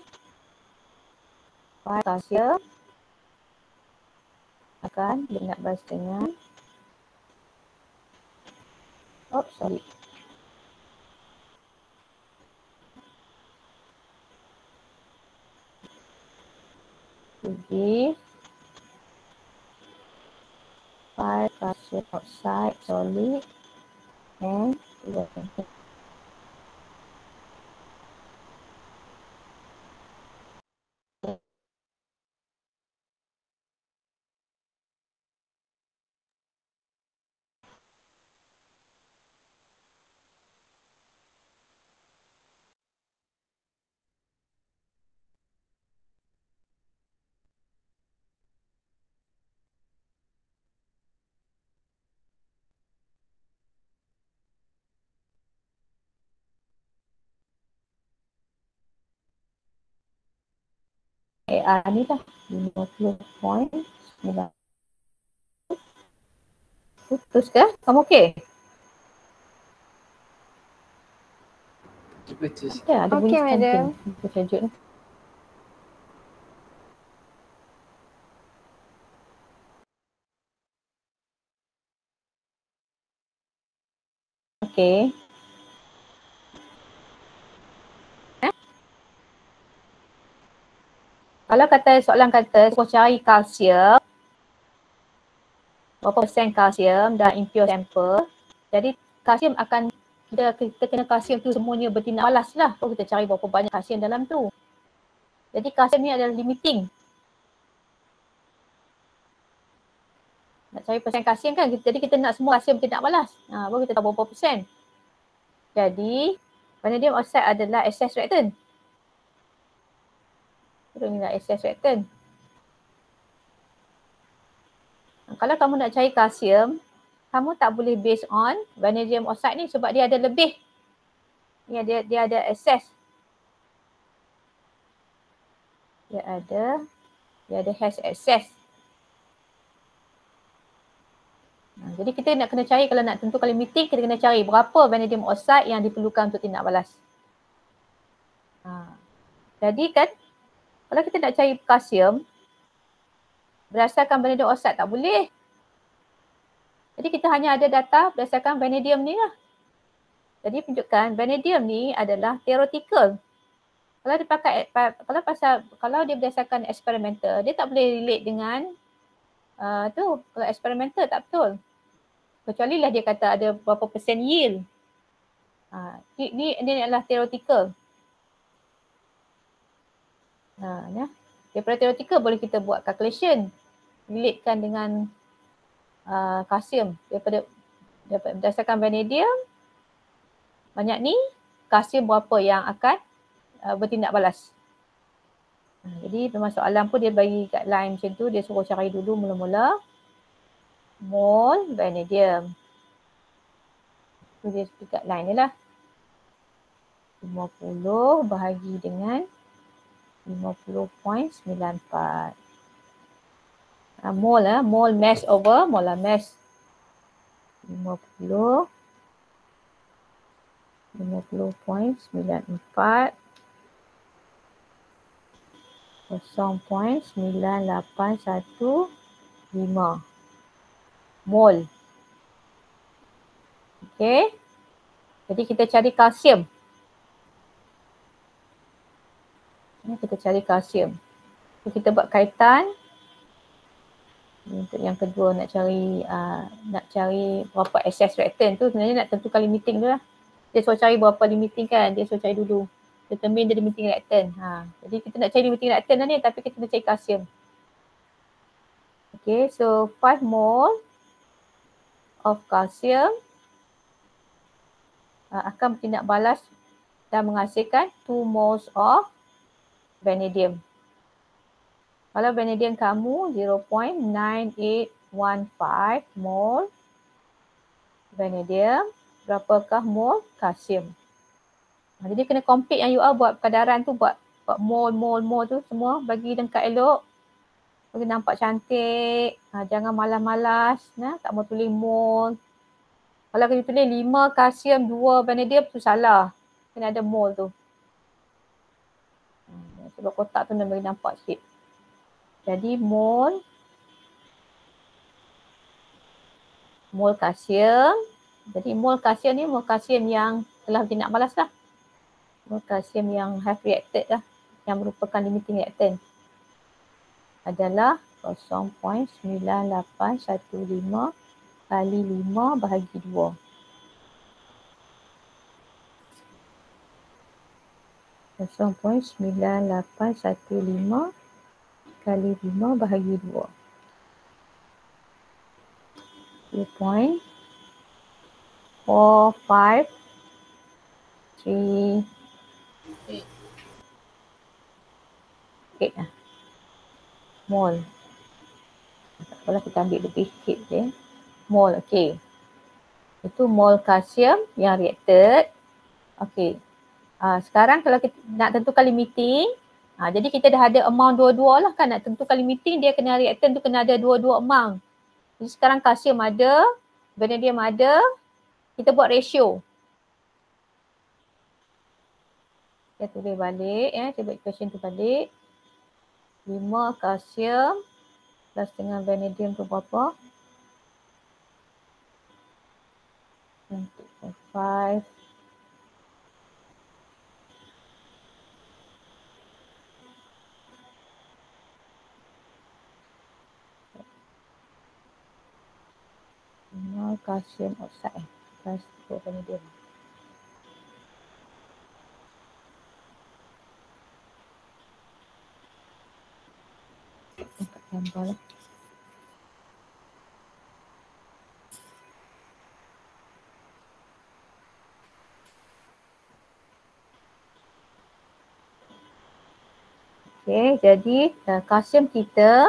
A: five calcium akan nak balas dengan oh sorry tujuh five calcium oxide solid and eleven. A R ni lah lima puluh point sembilan. Putus ke? Kamu okey?
D: Putus.
A: Ada, ada bunyi
E: Okey, madam.
A: something. Terkejut ni. Okey. Eh? Kalau kata soalan kata suruh cari kalsium, berapa persen kalsium dalam impure sample, jadi kalsium akan kita, kita kena kalsium tu semuanya bertindak balas lah. So kita cari berapa banyak kalsium dalam tu. Jadi kalsium ni adalah limiting. Nak cari persen kalsium kan, jadi kita nak semua kalsium bertindak balas. Ha, baru kita tahu berapa persen. Jadi vanadium oxide adalah excess reactant. Itu ni lah excess reactant. Kalau kamu nak cari kalsium, kamu tak boleh based on vanadium oxide ni sebab dia ada lebih. Ni dia dia ada excess. Dia ada dia ada has excess. Nah, jadi kita nak kena cari, kalau nak tentukan limiting, kita kena cari berapa vanadium oxide yang diperlukan untuk tindak balas. Ha. Jadi kan, kalau kita nak cari kalsium berdasarkan vanadium oxide tak boleh. Jadi kita hanya ada data berdasarkan vanadium ni lah. Jadi tunjukkan vanadium ni adalah theoretical. Kalau dia pakai, kalau pasal, kalau dia berdasarkan experimental, dia tak boleh relate dengan uh, tu. Kalau experimental tak betul. Kecuali lah dia kata ada berapa persen yield. Uh, ni, ni, ni adalah theoretical. Uh, ya. Daripada theoretical boleh kita buat calculation. Relatekan dengan uh, kalsium. Daripada, daripada berdasarkan vanadium, banyak ni, kalsium berapa yang akan uh, bertindak balas. Uh, jadi dalam soalan pun dia bagi guideline macam tu, dia suruh cari dulu mula-mula mol vanadium. Tu dia guideline ni lah. lima puluh bahagi dengan lima puluh perpuluhan sembilan empat. Uh, mol lah, mol mass over molar mass. lima puluh lima puluh perpuluhan sembilan empat kosong perpuluhan sembilan lapan satu lima mol. Okey. Jadi kita cari kalsium. Ini kita cari kalsium. So, kita buat kaitan. Untuk yang kedua nak cari uh, nak cari berapa excess reactant tu, sebenarnya nak tentukan limiting tu lah. Dia suruh cari berapa limiting kan, dia suruh cari dulu. Determine the limiting reactant. Ha. Jadi kita nak cari limiting reactant lah ni, tapi kita nak cari kalsium. Okay, so five mole of calcium uh, akan bertindak balas dan menghasilkan two moles of vanadium. Kalau vanadium kamu zero point nine eight one five mole vanadium, berapakah mole kalsium? Ha, jadi kena complete yang you all buat kadaran tu, buat buat mole mole mole tu semua, bagi lengkap elok. Bagi nampak cantik. Ha, jangan malas-malas, nah, tak mau tulis mole. Kalau kita tulis lima kalsium, dua vanadium tu salah. Kena ada mole tu. Ha, sebab kotak tu nak bagi nampak sikit. Jadi mol, mol kalsium. Jadi mol kalsium ni mol kalsium yang telah bertindak balas lah. Mol kalsium yang have reacted lah, yang merupakan limiting reactant adalah kosong perpuluhan sembilan lapan satu lima kali lima bahagi dua. kosong perpuluhan sembilan lapan satu lima kali lima bahagi dua. two point four five three eight lah. Mol. Tak apalah, kita ambil lebih sikit je. Mol, okey. Itu mol kalsium yang reacted. Okey. Uh, sekarang kalau kita nak tentukan limiting, Ha, jadi kita dah ada amount dua-dua lah kan. Nak tentukan limiting dia kena reactant tu kena ada dua-dua amount. Jadi sekarang kalsium ada, vanadium ada, kita buat ratio. Kita tulis balik ya, kita buat equation tu balik. lima kalsium plus dengan vanadium tu berapa? one point five. lima kalsium oxide plus dua vanadium. Angkat gambar lah. Okay, jadi uh, kalsium kita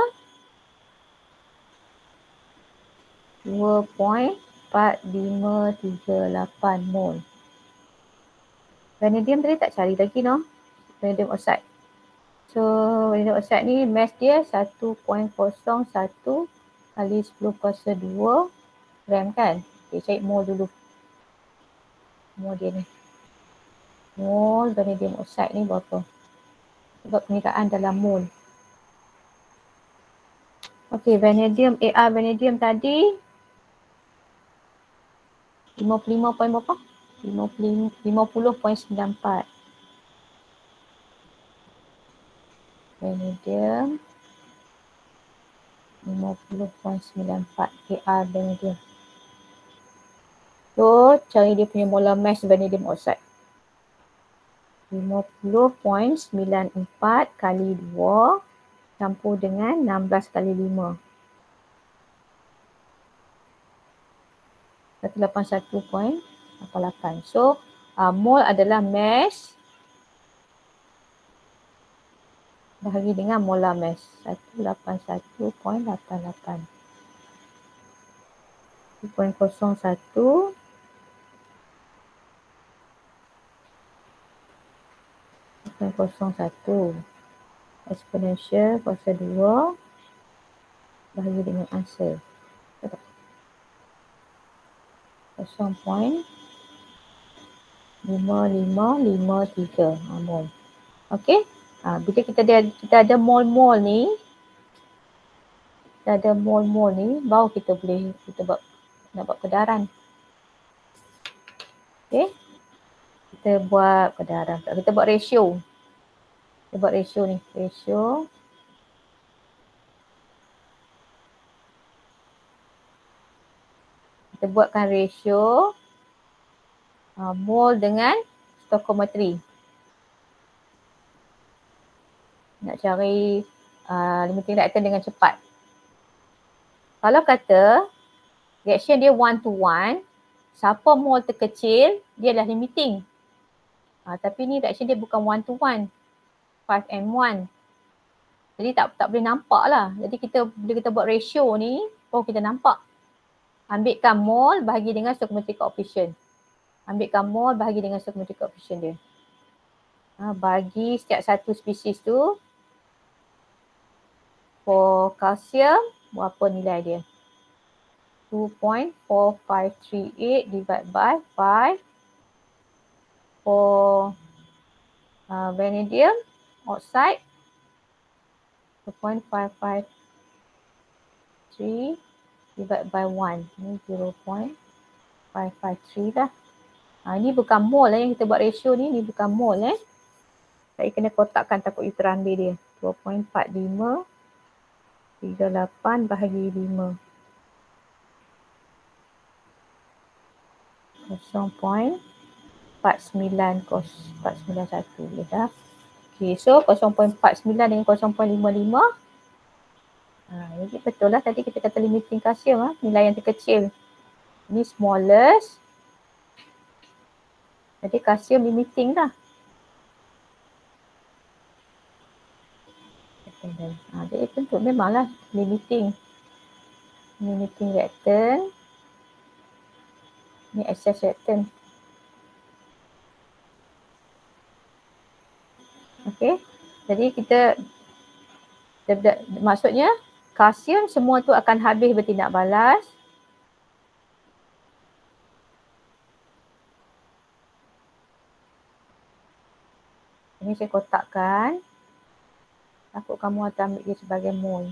A: dua perpuluhan empat lima tiga lapan mol. Vanadium tadi tak cari lagi no. Vanadium oxide. So vanadium oxide ni mass dia satu perpuluhan kosong satu kali sepuluh kuasa dua gram kan. Okay, cari mol dulu. Mol dia ni. Mol vanadium oxide ni berapa? Sebab pengiraan dalam mol. Okey, vanadium, A R vanadium tadi lima puluh lima point berapa? lima puluh, lima puluh perpuluhan sembilan empat. Vanadium lima puluh perpuluhan sembilan empat A R vanadium. So, cari dia punya molar mass vanadium oxide. lima puluh perpuluhan sembilan empat kali dua campur dengan enam belas kali lima. seratus lapan puluh satu perpuluhan lapan lapan. So, uh, mol adalah mass bahagi dengan molar mass. seratus lapan puluh satu perpuluhan lapan lapan. dua perpuluhan kosong satu dua perpuluhan kosong satu exponential kuasa dua bahagi dengan answer. kosong perpuluhan lima lima lima tiga mol. Okey. Ha, bila kita ada kita ada mol-mol ni, kita ada mol-mol ni, baru kita boleh kita buat nak buat kedaran. Okey. Kita buat kedaran. Kita buat ratio. Kita buat ratio ni, ratio kita buatkan ratio uh, mol dengan stoichiometry. Nak cari uh, limiting reactant dengan cepat. Kalau kata reaction dia one to one, siapa mol terkecil, dia adalah limiting. Uh, tapi ni reaction dia bukan one to one, five and one. Jadi tak tak boleh nampak lah. Jadi kita bila kita buat ratio ni, baru kita nampak. Ambilkan mol bahagi dengan stoichiometric coefficient. Ambilkan mol bahagi dengan stoichiometric coefficient dia. Ha, bagi setiap satu spesies tu. For kalsium, berapa nilai dia? two point four five three eight divided by five. For uh, vanadium oxide, two point five five three divided by one. Ni zero point five five three dah. Ha, ni bukan mol eh, yang kita buat ratio ni, ni bukan mol eh. Saya kena kotakkan takut you terambil dia. dua perpuluhan empat lima tiga lapan bahagi lima. kosong perpuluhan empat sembilan empat sembilan satu boleh dah. Okay, so kosong perpuluhan empat sembilan dengan kosong perpuluhan lima lima. Ha, jadi betul lah tadi kita kata limiting kalsium ha, nilai yang terkecil. Ini smallest. Jadi kalsium limiting dah. Ha, jadi tentu memanglah limiting. Limiting reactant. Ni excess reactant. Okay. Jadi kita, maksudnya kalsium semua tu akan habis bertindak balas. Ini saya kotakkan. Takut kamu akan ambil dia sebagai mol.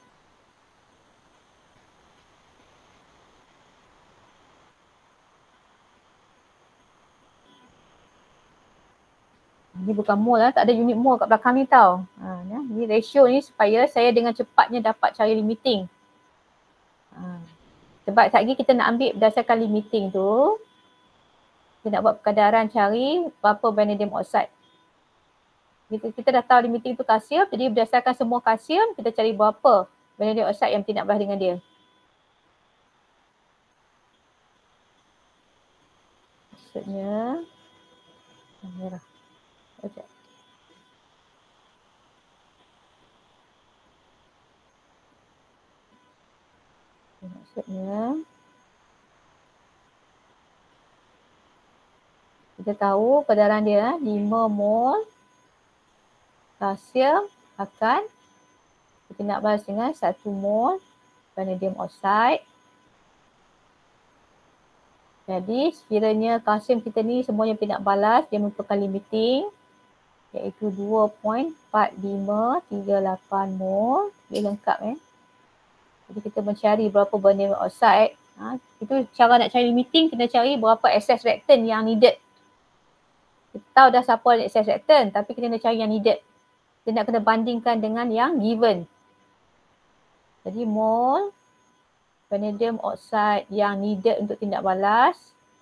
A: Ini bukan mol lah, tak ada unit mol kat belakang ni tau. Ha, ni ratio ni supaya saya dengan cepatnya dapat cari limiting. Ha. Sebab lagi kita nak ambil berdasarkan limiting tu, kita nak buat perkadaran cari berapa vanadium oxide. Kita, kita dah tahu limiting tu kalsium, jadi berdasarkan semua kalsium, kita cari berapa vanadium oxide yang tidak balas dengan dia. Maksudnya, merah. Okey. Maksudnya, kita tahu pedaran dia lima mol kalsium akan bertindak balas dengan satu mol vanadium oxide. Jadi sekiranya kalsium kita ni semuanya bertindak balas, dia merupakan limiting iaitu dua perpuluhan empat lima tiga lapan mol. Dia lengkap eh. Jadi kita mencari berapa vanadium oxide. Ha, itu cara nak cari limiting, kita cari berapa excess reactant yang needed. Kita tahu dah siapa ada excess reactant, tapi kita nak cari yang needed. Kita nak kena bandingkan dengan yang given. Jadi mol vanadium oxide yang needed untuk tindak balas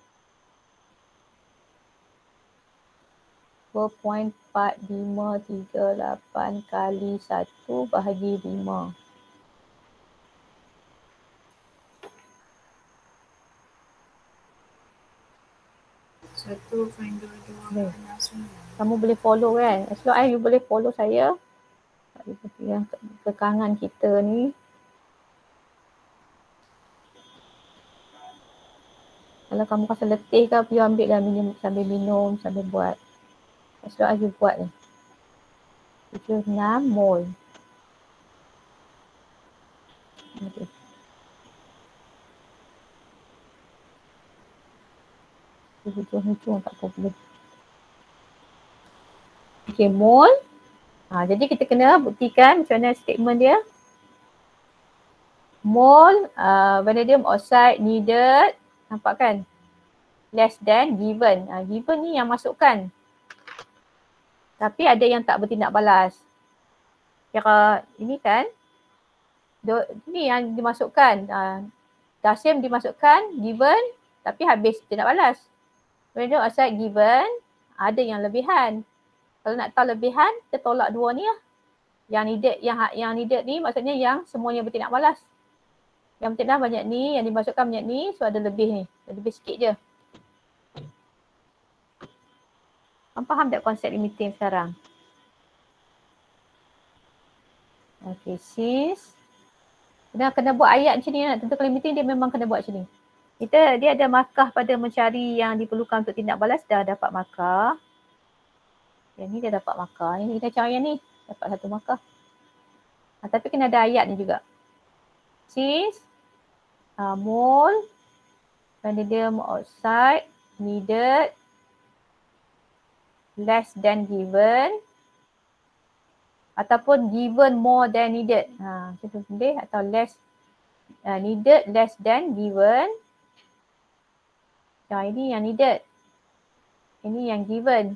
A: dua perpuluhan empat lima tiga lapan kali satu bahagi lima.
B: Satu, find dua, dua, enam, sembilan.
A: Kamu boleh follow kan? As long as you boleh follow saya. Yang kekangan kita ni. Kalau kamu rasa letih ke, you ambil lah minum, sambil minum, sambil buat. As long as you buat ni. tujuh puluh enam mol. Okay. Hujung-hujung tak apa boleh. Okay, mol. Ha, jadi kita kena buktikan macam mana statement dia. Mol uh, vanadium oxide needed. Nampak kan? Less than given. Ha, given ni yang masukkan. Tapi ada yang tak bertindak balas. Kira ini kan. Do, ini yang dimasukkan. Uh, kalsium dimasukkan, given. Tapi habis tindak balas. Vanadium oxide given. Ada yang lebihan. Kalau nak tahu lebihan, kita tolak dua ni lah. Yang needed, yang, yang needed ni maksudnya yang semuanya bertindak balas. Yang bertindak banyak ni, yang dimasukkan banyak ni, so ada lebih ni. Ada lebih sikit je. Kamu faham tak konsep limiting sekarang? Okay, sis. Kena, kena buat ayat macam ni nak tentukan limiting, dia memang kena buat macam ni. Kita, dia ada markah pada mencari yang diperlukan untuk tindak balas, dah dapat markah. Yang ni dia dapat markah. Ini kita cari yang ni. Dapat satu markah. Ha, tapi kena ada ayat ni juga. Sis. Uh, mol. Vanadium oxide. Needed. Less than given. Ataupun given more than needed. Ha, macam tu boleh. Atau less. Uh, needed less than given. Ha, ini yang needed. Ini yang given.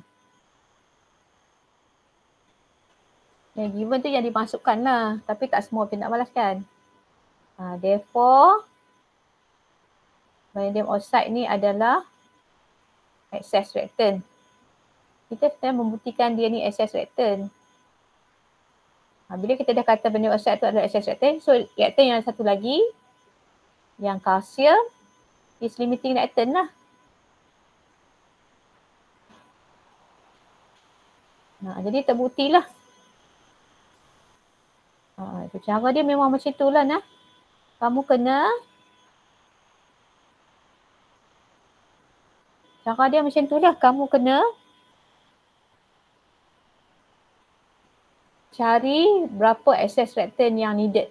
A: Yang given tu yang dimasukkan lah. Tapi tak semua pun nak balas kan. Ha, therefore, vanadium oxide ni adalah excess reactant. Kita sedang membuktikan dia ni excess reactant. Ha, bila kita dah kata vanadium oxide tu adalah excess reactant, so reactant yang satu lagi, yang kalsium, is limiting reactant lah. Ha, jadi terbuktilah. Ha, itu cara dia memang macam tu lah nah. Kamu kena cara dia macam tu lah. Kamu kena cari berapa excess reactant yang needed.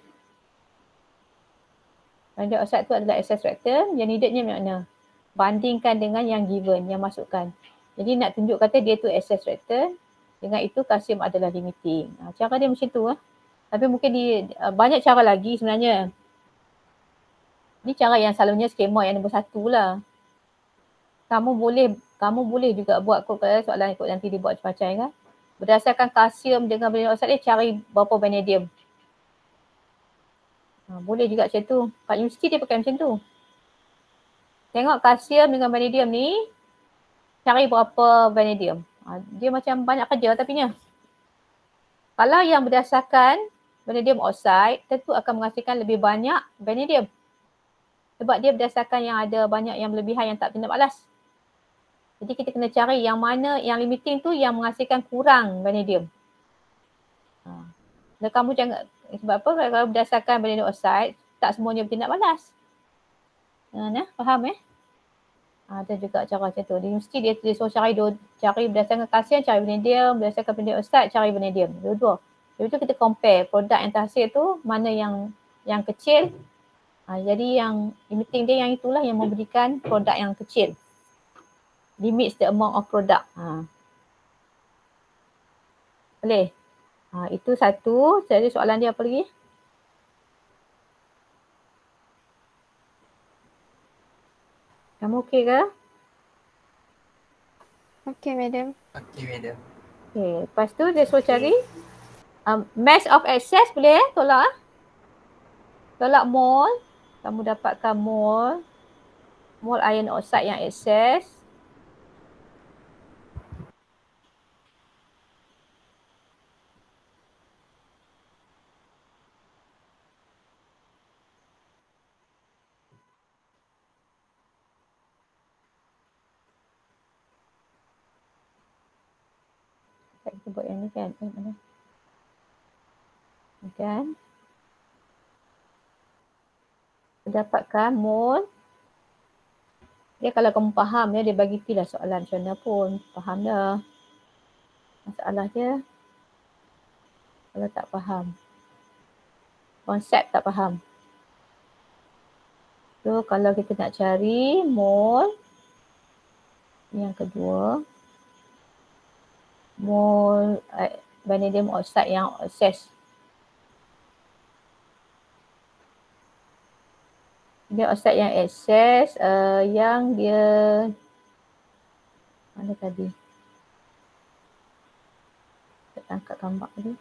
A: Vanadium oxide tu adalah excess reactant, yang needednya mana? Bandingkan dengan yang given, yang masukkan. Jadi nak tunjuk kata dia tu excess reactant, dengan itu kalsium adalah limiting. Ha, cara dia macam tu. Eh. Tapi mungkin di, uh, banyak cara lagi sebenarnya. Ni cara yang selalunya skema yang nombor satu lah. Kamu boleh kamu boleh juga buat kod soalan ikut nanti dibuat macam-macam kan. Berdasarkan kalsium dengan vanadium oxide, cari berapa vanadium. Ha, boleh juga macam tu. Kat universiti dia pakai macam tu. Tengok kalsium dengan vanadium ni, cari berapa vanadium. Ha, dia macam banyak kerja tapi nya. Kalau yang berdasarkan vanadium oxide, tentu akan menghasilkan lebih banyak vanadium. Sebab dia berdasarkan yang ada banyak yang berlebihan yang tak kena balas. Jadi kita kena cari yang mana yang limiting tu yang menghasilkan kurang vanadium. Ha. Dan kamu jangan, sebab apa kalau berdasarkan vanadium oxide, tak semuanya bertindak balas. Ha, nah, faham eh? Ha, ada juga cara macam tu. Di universiti dia, dia suruh cari, dua, cari berdasarkan kalsium, cari vanadium, berdasarkan vanadium oxide, cari vanadium. Dua-dua. Lepas tu kita compare produk yang terhasil tu, mana yang yang kecil. Ha, jadi yang limiting dia yang itulah yang memberikan produk yang kecil. Limits the amount of product. Ha. Boleh? Ha, itu satu. Jadi soalan dia apa lagi? Kamu okey ke?
E: Okey, madam.
C: Okey, madam.
A: Okey. Lepas tu dia suruh cari um, mass of excess boleh eh? Tolak eh? Tolak mole. Kamu dapatkan mole. Mole iron oxide yang excess. Kita buat yang ni kan. Eh, mana? Ni kan. Dapatkan mole. Dia kalau kamu faham ya, dia bagi pi lah soalan macam mana pun. Faham dah. Masalah dia. Kalau tak faham. Konsep tak faham. So kalau kita nak cari mole. Yang kedua. Mole uh, vanadium oxide yang excess. Dia oxide yang excess uh, yang dia mana tadi? Kita angkat gambar tadi.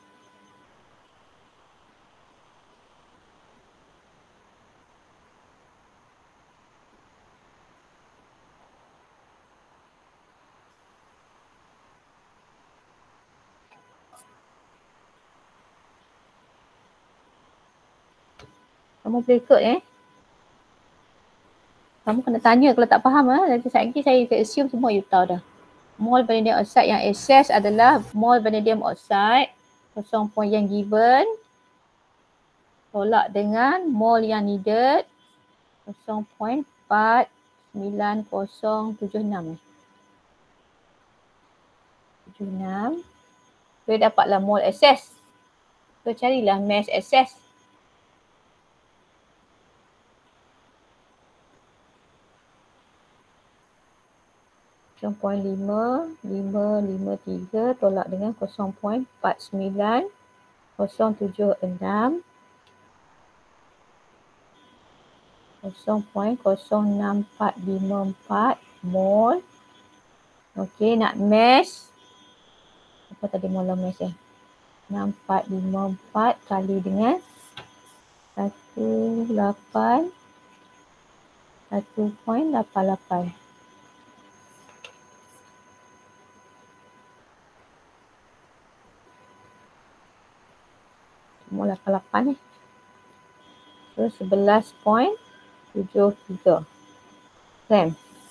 A: Kamu boleh ikut eh. Kamu kena tanya kalau tak faham eh. Nanti lagi saya assume semua you tahu dah. Mole vanadium oxide yang excess adalah mole vanadium oxide kosong point yang given tolak dengan mole yang needed kosong point empat sembilan kosong tujuh enam. tujuh enam. Boleh dapatlah mole excess. So carilah mass excess. kosong point lima lima lima tiga tolak dengan kosong point empat sembilan kosong tujuh enam kosong point kosong enam empat lima empat mol. Okey, nak mass. Apa tadi mol mass eh? enam empat lima empat kali dengan satu lapan satu point lapan lapan. Mol lapan lapan ni. So sebelas point tujuh tiga gram.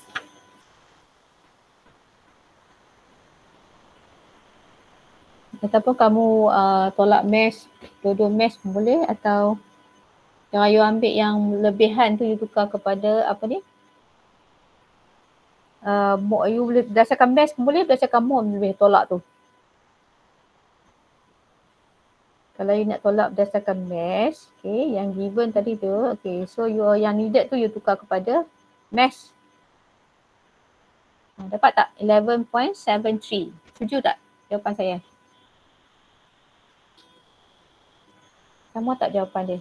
A: Ataupun kamu uh, tolak mass, dua-dua mass pun boleh, atau cara you ambil yang lebihan tu you tukar kepada apa ni? Uh, you boleh berdasarkan mass pun boleh, berdasarkan mol boleh tolak tu. Kalau you nak tolak berdasarkan mass, okay, yang given tadi tu, okay, so you yang needed tu you tukar kepada mass. Ha, dapat tak? eleven point seven three. Setuju tak jawapan saya? Sama tak jawapan dia?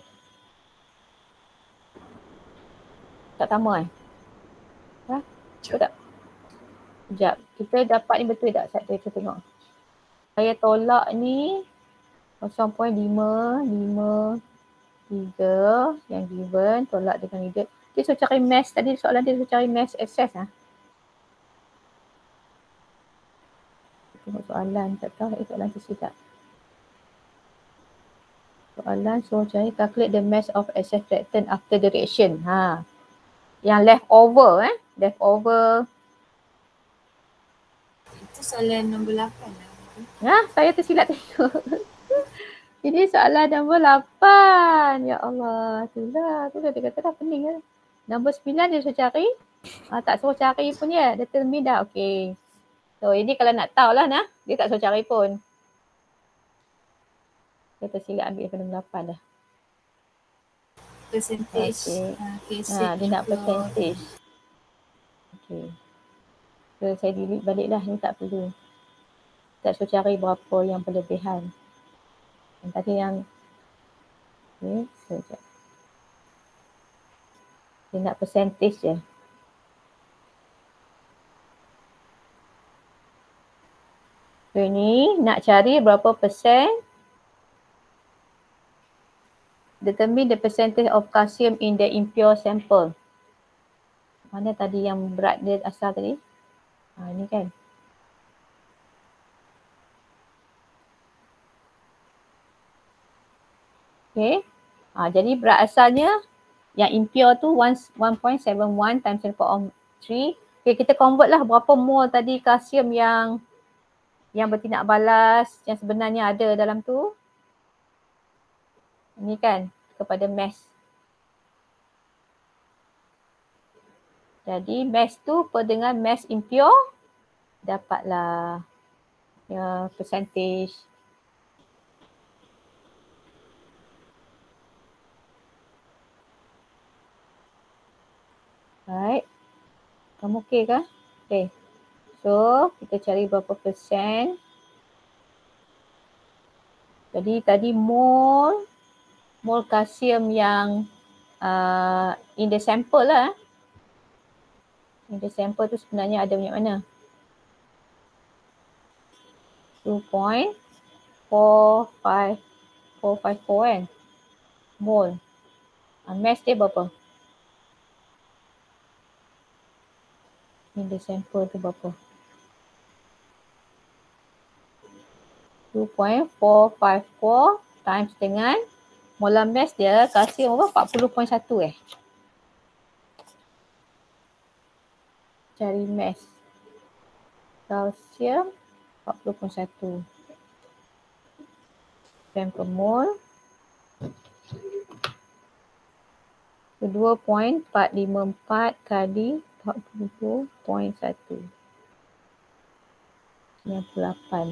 A: Tak sama eh? Ha? Betul tak? Sekejap. Kita dapat ni betul tak? Saya tengok. Saya tolak ni kosong perpuluhan lima lima tiga yang given, tolak dengan needed. Dia suruh cari mass tadi, soalan dia suruh cari mass excess lah. Tengok soalan, tak tahu eh, soalan tu tak. Soalan suruh cari calculate the mass of excess reactant after the reaction. Ha. Yang left over eh, left over.
B: Itu soalan nombor lapan lah.
A: Ha, saya tersilap tengok. Ini soalan nombor lapan. Ya Allah, itulah. Itulah dia kata dah pening kan. Nombor sembilan dia suruh cari. Ha, tak suruh cari pun ya. Determine dah. Okay. So ini kalau nak tahu lah nah. Dia tak suruh cari pun. Saya tersilap ambil yang nombor lapan dah.
B: Percentage.
A: Okay.
B: Okay.
A: Ha, dia nak percentage. Okay. So saya delete balik lah. Ni tak perlu. Tak suruh cari berapa yang berlebihan. Yang tadi yang okay, sekejap. Dia nak percentage je. So ini nak cari berapa persen. Determine the percentage of calcium in the impure sample. Mana tadi yang berat dia asal tadi? Ha, ini kan. Okay. Ha, jadi berat asalnya yang impure tu one point seven one times ten power three. Okay, kita convert lah berapa mol tadi kalsium yang yang bertindak balas yang sebenarnya ada dalam tu. Ini kan kepada mass. Jadi mass tu per dengan mass impure dapatlah ya percentage. Right. Kamu okey kah? Okay. So, kita cari berapa persen. Jadi tadi mol, mol kalsium yang uh, in the sample lah. In the sample tu sebenarnya ada banyak mana? two point four five four five four kan? Mol. Uh, mass dia berapa? In the sample tu berapa? two point four five four times dengan molar mass dia kalsium apa? empat puluh perpuluhan satu eh. Cari mass. Kalsium empat puluh perpuluhan satu. Gram per mol. dua perpuluhan empat lima empat kali empat puluh perpuluhan satu. sembilan puluh lapan.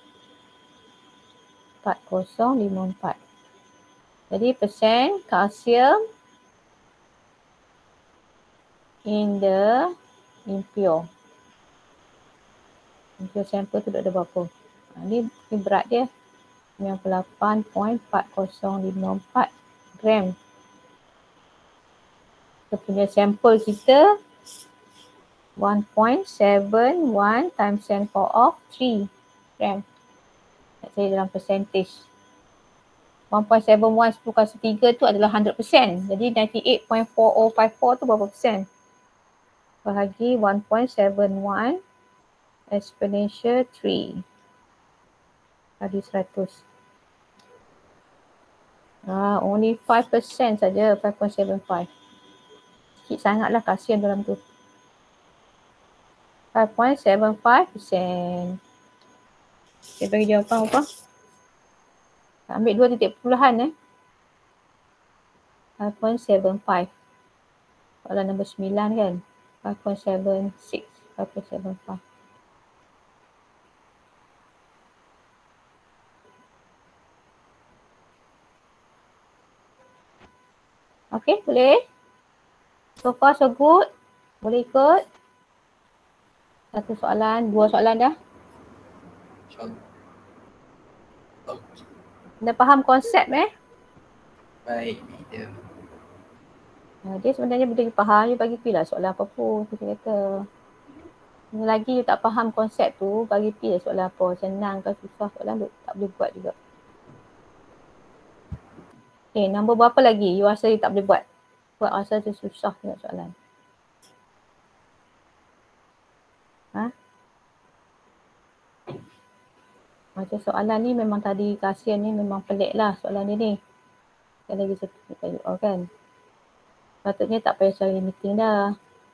A: empat kosong lima empat. Jadi persen kalsium in the impure. Impure sample tu ada berapa? Ha, ni, ni berat dia. sembilan puluh lapan perpuluhan empat kosong lima empat gram. Kita punya sampel kita one point seven one times ten power of three gram. Nak cari dalam percentage. one point seven one sepuluh kali tiga tu adalah one hundred percent. Jadi ninety-eight point four zero five four tu berapa persen? Bahagi one point seven one exponential three. Kali seratus. Ah, only five percent saja, five point seven five. Sikit sangatlah kalsium dalam tu. five point seven five percent. Saya bagi jawapan apa? Ambil dua titik puluhan eh. five point seven five. Soalan nombor sembilan kan. five point seven six. five point seven five. Okay, boleh? So far so good. Boleh ikut? Satu soalan, dua soalan dah.
D: InsyaAllah. Okey.
A: Dah faham konsep eh?
D: Baik, medium.
A: Ha, dia sebenarnya boleh faham, dia bagi pilih soalan apa pun. Kita kata. Lagi you tak faham konsep tu, bagi pilih soalan apa. Senang ke susah soalan tu tak boleh buat juga. Okay, nombor berapa lagi you rasa you tak boleh buat? Buat rasa tu susah tengok soalan. Ha? Macam soalan ni memang tadi kasihan ni memang pelik lah soalan ni ni. Sekali lagi saya tunjukkan you all kan. Patutnya tak payah cari meeting dah.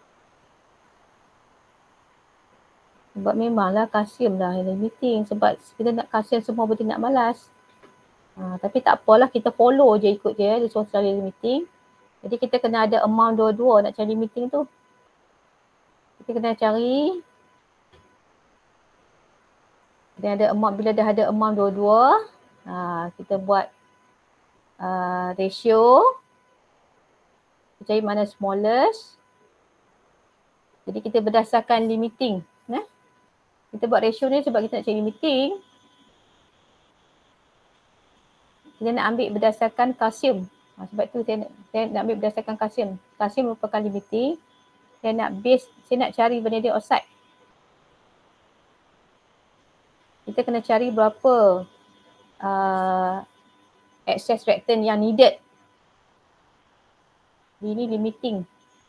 A: Sebab memanglah kasihan lah ini meeting. Sebab kita nak kasihan semua berarti nak malas. Ha, tapi tak apalah, kita follow je, ikut je. Dia suruh cari meeting. Jadi kita kena ada amount dua-dua nak cari meeting tu. Kita kena cari. Dia ada amount, bila dah ada amount dua-dua. Ha, kita buat uh, ratio. Kita cari mana smallest. Jadi kita berdasarkan limiting. Nah? Kita buat ratio ni sebab kita nak cari limiting. Kita nak ambil berdasarkan kalsium. Ha, sebab tu saya nak, saya nak ambil berdasarkan kalsium. Kalsium merupakan limiting. Saya nak base, saya nak cari vanadium oxide. Kita kena cari berapa uh, excess reactant yang needed. Ini limiting.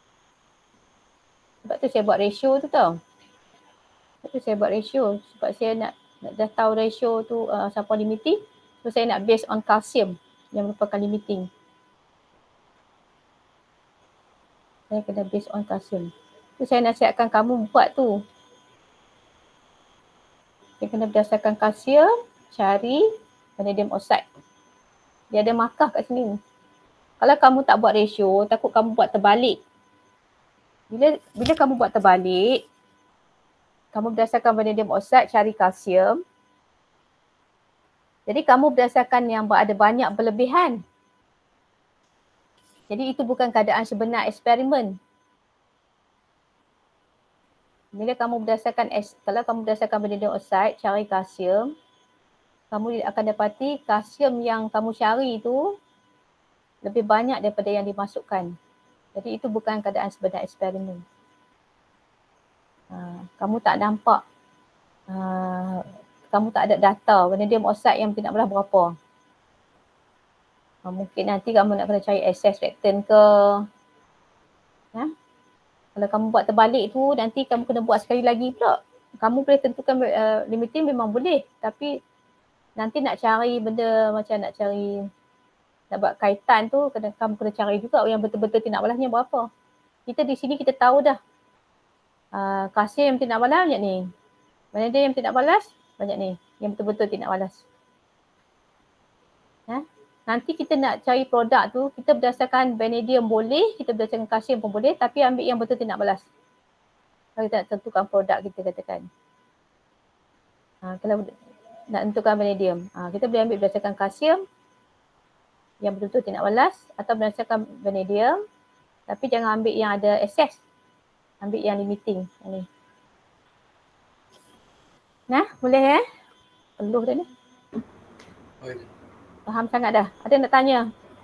A: Sebab tu saya buat ratio tu tau. Sebab tu saya buat ratio. Sebab saya nak, nak dah tahu ratio tu uh, siapa limiting. So saya nak based on calcium yang merupakan limiting. Saya kena based on calcium. Tu saya nasihatkan kamu buat tu. Saya kena berdasarkan kalsium, cari vanadium oxide. Dia ada markah kat sini. Kalau kamu tak buat ratio, takut kamu buat terbalik. Bila bila kamu buat terbalik, kamu berdasarkan vanadium oxide cari kalsium. Jadi kamu berdasarkan yang ada banyak berlebihan. Jadi itu bukan keadaan sebenar eksperimen. Bila kamu berdasarkan, kalau kamu berdasarkan vanadium oxide cari kalsium, kamu akan dapati kalsium yang kamu cari itu lebih banyak daripada yang dimasukkan. Jadi itu bukan keadaan sebenar eksperimen. Ha, kamu tak nampak, ha, kamu tak ada data vanadium oxide yang tidak belah berapa. Ha, mungkin nanti kamu nak kena cari excess reactant ke. Ha? Kalau kamu buat terbalik tu, nanti kamu kena buat sekali lagi pula. Kamu boleh tentukan uh, limiting memang boleh. Tapi nanti nak cari benda macam nak cari, nak buat kaitan tu, kena, kamu kena cari juga yang betul-betul tindak balahnya berapa. Kita di sini kita tahu dah. Uh, kalsium yang tindak balas banyak ni. Vanadium yang tindak balas banyak ni. Yang betul-betul tindak balas. Ha? Nanti kita nak cari produk tu, kita berdasarkan vanadium boleh, kita berdasarkan kalsium pun boleh, tapi ambil yang betul tindak balas. Kalau kita nak tentukan produk kita katakan. Ha, kalau nak tentukan vanadium, ha, kita boleh ambil berdasarkan kalsium yang betul-betul tindak balas atau berdasarkan vanadium, tapi jangan ambil yang ada excess. Ambil yang limiting. Ni. Nah, boleh eh? Peluh dah ni.
D: Boleh.
A: Faham sangat dah. Ada nak tanya?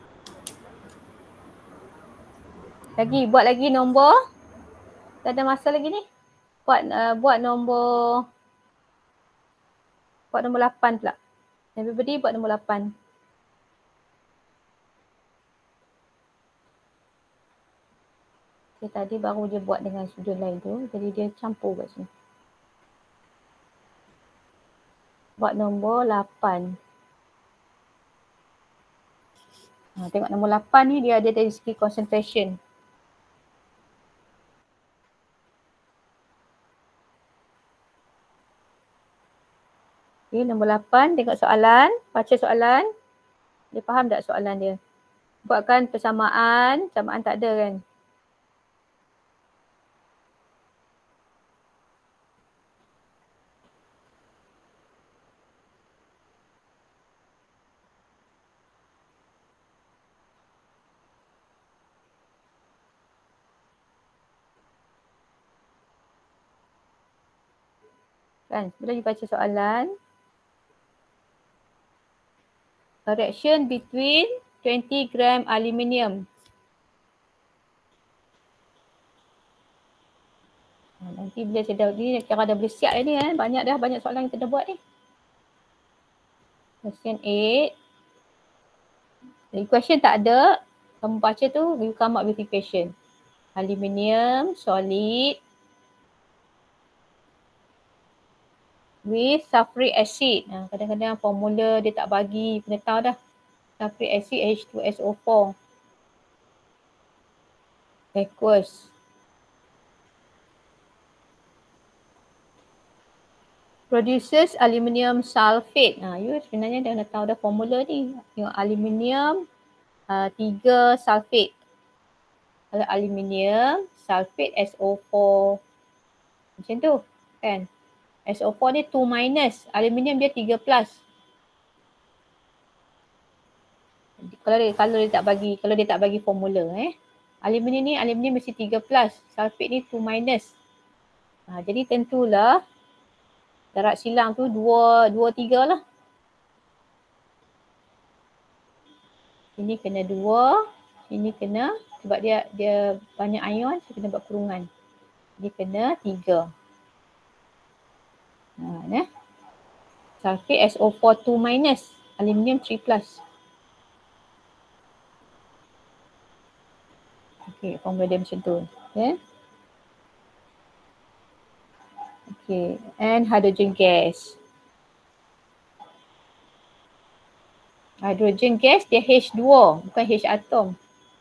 A: Lagi, buat lagi nombor. Tak ada masa lagi ni. Buat uh, buat nombor buat nombor lapan pula. Everybody buat nombor lapan. Okay, tadi baru je buat dengan sudut lain tu. Jadi dia campur kat sini. Buat nombor lapan. Ha, tengok nombor lapan ni dia ada dari segi concentration. Okay, nombor lapan, tengok soalan, baca soalan. Dia faham tak soalan dia? Buatkan persamaan, persamaan tak ada kan? Kan, bila you baca soalan. A reaction between twenty gram aluminium. Nanti bila saya dah ni, cara dah boleh siap ni kan. Banyak dah, banyak soalan yang kita dah buat ni. Question eight. Equation tak ada. Kamu baca tu, you come up with equation. Aluminium, solid. With sulfuric acid. Ha, kadang-kadang formula dia tak bagi, kena tahu dah. Sulfuric acid H two S O four. Aqueous. Produces aluminium sulfate. Ha, you sebenarnya dah nak tahu dah formula ni. Tengok aluminium uh, tiga sulfate. Kalau aluminium sulfate S O four. Macam tu kan. S O four ni two minus. Aluminium dia tiga plus. Kalau dia, kalau dia tak bagi, kalau dia tak bagi formula eh. Aluminium ni, aluminium mesti tiga plus. Sulfate ni two minus. Ha, jadi tentulah darab silang tu dua, dua, tiga lah. Ini kena dua, ini kena, sebab dia dia banyak ion, so kena buat kurungan. Dia kena tiga. Ha, nah. Sulfate S O four two minus, aluminium three plus. Okey, formula dia macam tu. Okay. Okay, and hydrogen gas. Hydrogen gas dia H two, bukan H atom.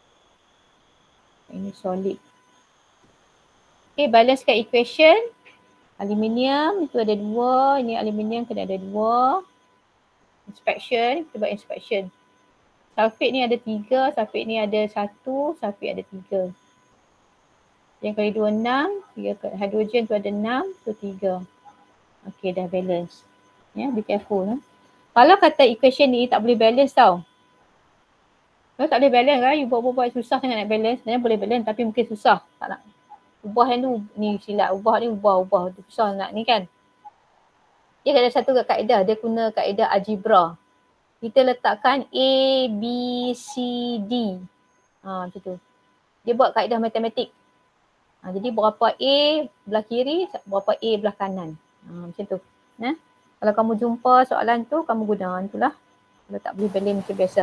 A: Ini solid. Okay, balancekan equation. Aluminium itu ada dua, ini aluminium kena ada dua. Inspection, kita buat inspection. Sulfate ni ada tiga, sulfate ni ada satu, sulfate ada tiga. Yang kali dua, enam. Hydrogen tu ada enam, so tiga. Okay, dah balance. Ya, yeah, be careful. Eh. Kalau kata equation ni tak boleh balance tau. Kalau tak boleh balance kan, you buat-buat susah sangat nak balance. Sebenarnya boleh balance tapi mungkin susah. Tak nak. Ubah yang tu, ni silap. Ubah ni, ubah-ubah. Susah nak ni kan. Dia ada satu kaedah. Dia guna kaedah algebra. Kita letakkan A, B, C, D. Ha, macam tu. Dia buat kaedah matematik. Ha, jadi berapa A belah kiri, berapa A belah kanan. Ha, macam tu. Nah. Kalau kamu jumpa soalan tu, kamu guna itulah. Kalau tak boleh balance macam biasa.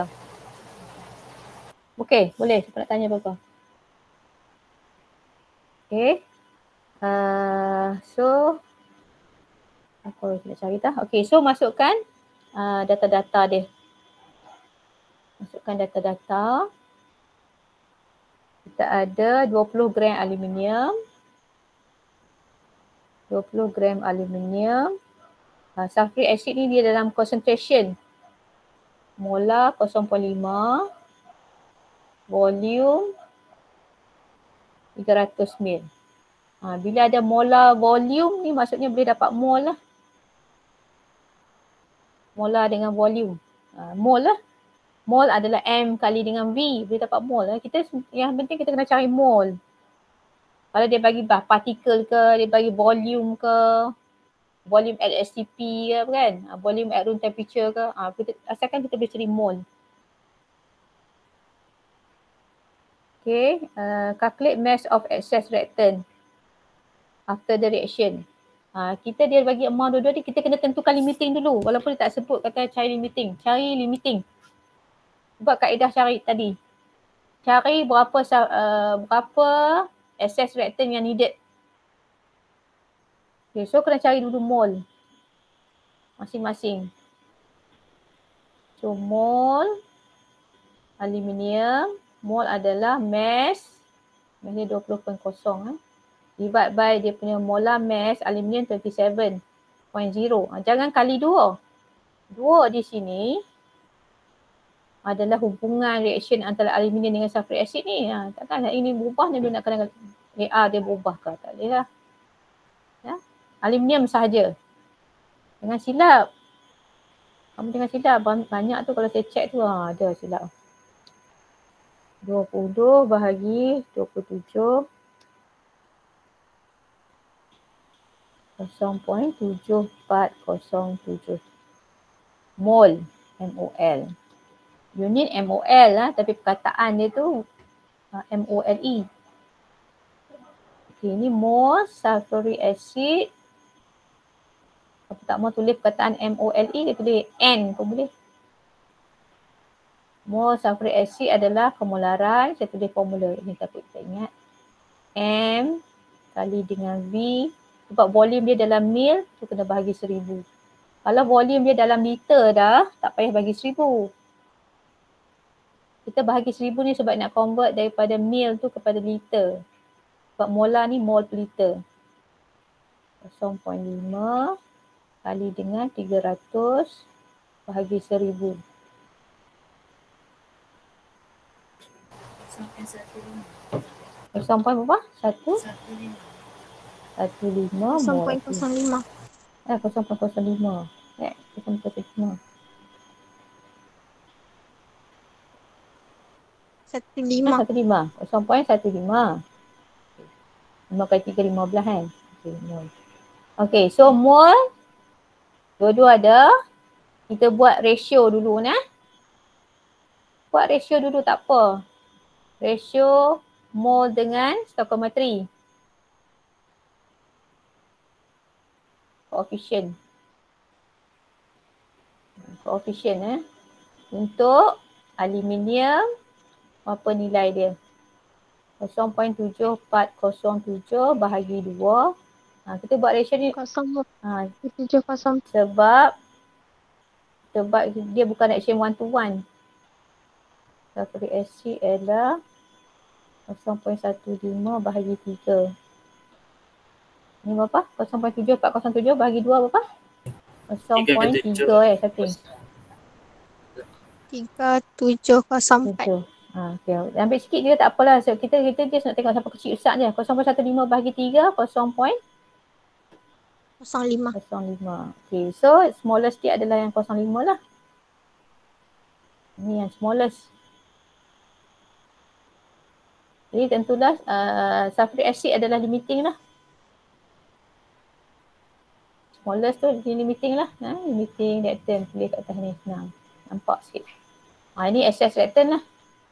A: Okey, boleh. Siapa nak tanya apa-apa? Okey. Uh, so, apa saya nak cari dah? Okey, so masukkan uh, data-data dia. Masukkan data-data. Kita ada dua puluh gram aluminium. dua puluh gram aluminium. Uh, sulfuric acid ni dia dalam concentration. Molar kosong perpuluhan lima. Volume tiga ratus mil. Ha, bila ada molar volume ni maksudnya boleh dapat mol lah. Molar dengan volume. Ha, mol lah. Mol adalah M kali dengan V. Boleh dapat mol lah. Kita, yang penting kita kena cari mol. Kalau dia bagi bah partikel ke, dia bagi volume ke, volume at S T P ke kan, ha, volume at room temperature ke, ha, kita, asalkan kita boleh cari mol. Okay, uh, calculate mass of excess reactant after the reaction. Ha, kita dia bagi amount dua-dua ni, kita kena tentukan limiting dulu. Walaupun dia tak sebut kata cari limiting. Cari limiting. Buat kaedah cari tadi. Cari berapa uh, berapa excess reactant yang needed. Okay, so kena cari dulu mol. Masing-masing. So mol aluminium. Mol adalah mass, mass dia dua puluh perpuluhan kosong eh. Divide by dia punya molar mass aluminium dua puluh tujuh perpuluhan kosong. Ha, jangan kali dua. Dua di sini adalah hubungan reaction antara aluminium dengan sulfuric acid ni. Ha, takkan ini berubah ni dia nak kena A R dia berubah ke? Tak boleh lah. Ya? Aluminium sahaja. Jangan silap. Kamu jangan silap. Banyak tu kalau saya check tu ha, ada silap. dua puluh bahagi dua puluh tujuh. kosong perpuluhan tujuh empat kosong tujuh mol, M O L. Unit M O L lah, tapi perkataan dia tu uh, M O L E. Okay, ini mol sulfuric acid. Kalau tak mau tulis perkataan M O L E, dia tulis N pun boleh. Mol sulfuric acid adalah kemolaran. Saya tulis formula ini takut kita ingat. M kali dengan V. Sebab volume dia dalam mil, tu kena bahagi seribu. Kalau volume dia dalam liter dah, tak payah bagi seribu. Kita bahagi seribu ni sebab nak convert daripada mil tu kepada liter. Sebab molar ni mol per liter. kosong perpuluhan lima kali dengan tiga ratus bahagi seribu.
B: Sampai satu lima.
A: Kosong poin berapa? Satu?
B: Satu lima.
A: Satu lima
E: kosong
A: mol.
E: perpuluhan kosong lima.
A: Eh, kosong perpuluhan kosong lima. Eh, kosong perpuluhan kosong lima.
E: Satu lima.
A: Satu lima. Kosong poin satu lima. Lima kali tiga, lima belas kan? Okay, mol. Okay, so mol. Dua-dua ada. Kita buat ratio dulu nah. Buat ratio dulu tak apa. Ratio mol dengan stoichiometry. Coefficient. Coefficient eh. Untuk aluminium, apa nilai dia? kosong perpuluhan tujuh empat kosong tujuh bahagi dua. Ha, kita buat ratio ni.
E: Kosong
A: Ha,
E: tujuh kosong.
A: sebab sebab dia bukan reaction one to one. Sulfuric acid adalah kosong perpuluhan satu lima bahagi tiga. Ni berapa? kosong perpuluhan tujuh empat kosong tujuh bahagi dua berapa? kosong perpuluhan tiga eh satu.
E: Tiga tujuh kosong empat.
A: Tujuh. Ha, okay. Ambil sikit je tak apalah. So, kita kita just nak tengok siapa kecil besar je. kosong perpuluhan satu lima bahagi tiga, kosong perpuluhan
E: Kosong lima.
A: kosong lima. Okay, so smallest dia adalah yang kosong lima lah. Ini yang smallest. Jadi tentulah uh, sulfuric acid adalah limiting lah. Smallest tu dia limiting lah. Ha, limiting reactant tulis kat atas ni senang. Nampak sikit. Ha, ini excess reactant lah.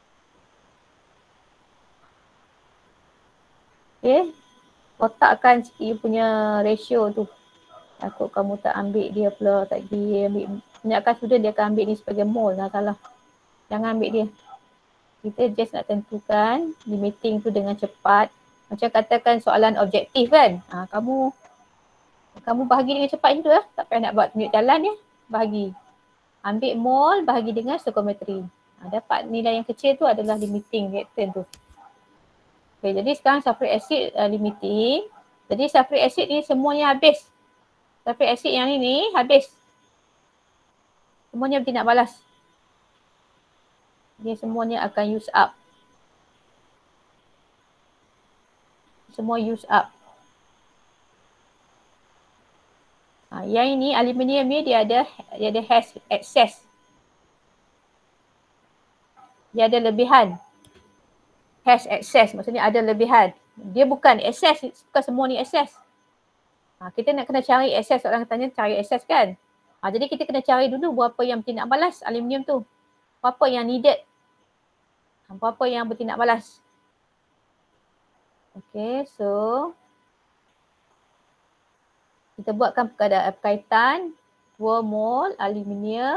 A: Okay. Kotakkan sikit you punya ratio tu. Takut kamu tak ambil dia pula, tak pergi ambil. Kebanyakan student dia akan ambil ni sebagai mol lah, salah. Jangan ambil dia. Kita just nak tentukan limiting tu dengan cepat. Macam katakan soalan objektif kan. Ha, kamu kamu bahagi dengan cepat je tu lah. Tak payah nak buat tunjuk jalan ya. Bahagi. Ambil mol, bahagi dengan stoichiometry. Ha, dapat nilai yang kecil tu adalah limiting reactant tu. Okay, jadi sekarang sulfuric acid uh, limiting. Jadi sulfuric acid ni semuanya habis. Sulfuric acid yang ni ni habis. Semuanya bertindak balas. Dia semuanya akan use up. Semua use up. Ha, yang ini aluminium ni dia ada dia ada has excess. Dia ada lebihan. Has excess maksudnya ada lebihan. Dia bukan excess, bukan semua ni excess. Ha, kita nak kena cari excess, orang tanya cari excess kan. Ha, jadi kita kena cari dulu berapa yang bertindak balas aluminium tu. Berapa yang needed. Ha, berapa yang bertindak balas. Okay, so kita buatkan perkaitan dua mol aluminium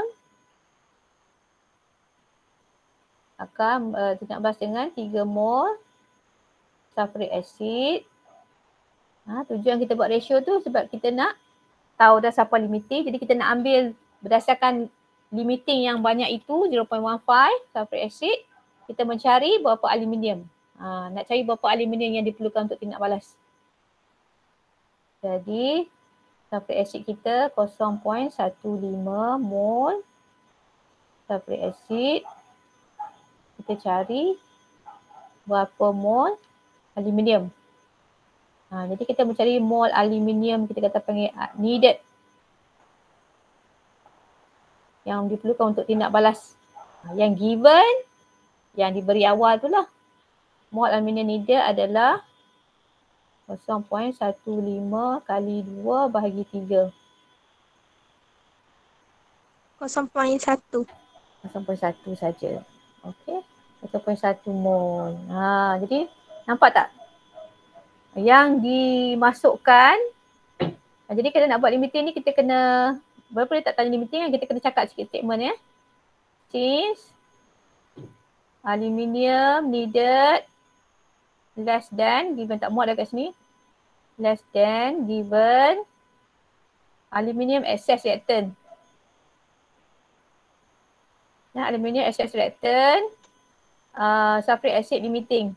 A: akan uh, tindak balas dengan tiga mol sulfuric acid. Ha, tujuan kita buat ratio tu sebab kita nak tahu dah siapa limiting. Jadi kita nak ambil berdasarkan limiting yang banyak itu zero point one five sulfuric acid. Kita mencari berapa aluminium. Ha, nak cari berapa aluminium yang diperlukan untuk tindak balas. Jadi sulfuric acid kita kosong perpuluhan satu lima mol sulfuric acid. Kita cari berapa mol aluminium. Ha, jadi kita mencari mol aluminium kita kata panggil needed. Yang diperlukan untuk tindak balas. Ha, yang given, yang diberi awal tu lah. Mol aluminium needed adalah kosong perpuluhan satu lima kali dua bahagi tiga.
E: kosong perpuluhan satu.
A: kosong perpuluhan satu saja. Okey. kosong perpuluhan satu mol. Ha, jadi nampak tak? Yang dimasukkan. Jadi kita nak buat limiting ni kita kena, berapa dia tak tanya limiting kan, kita kena cakap sikit statement ya. Since aluminium needed less than, given tak muat dah kat sini. Less than given aluminium excess reactant. Ya, aluminium excess reactant, uh, sulfuric acid limiting.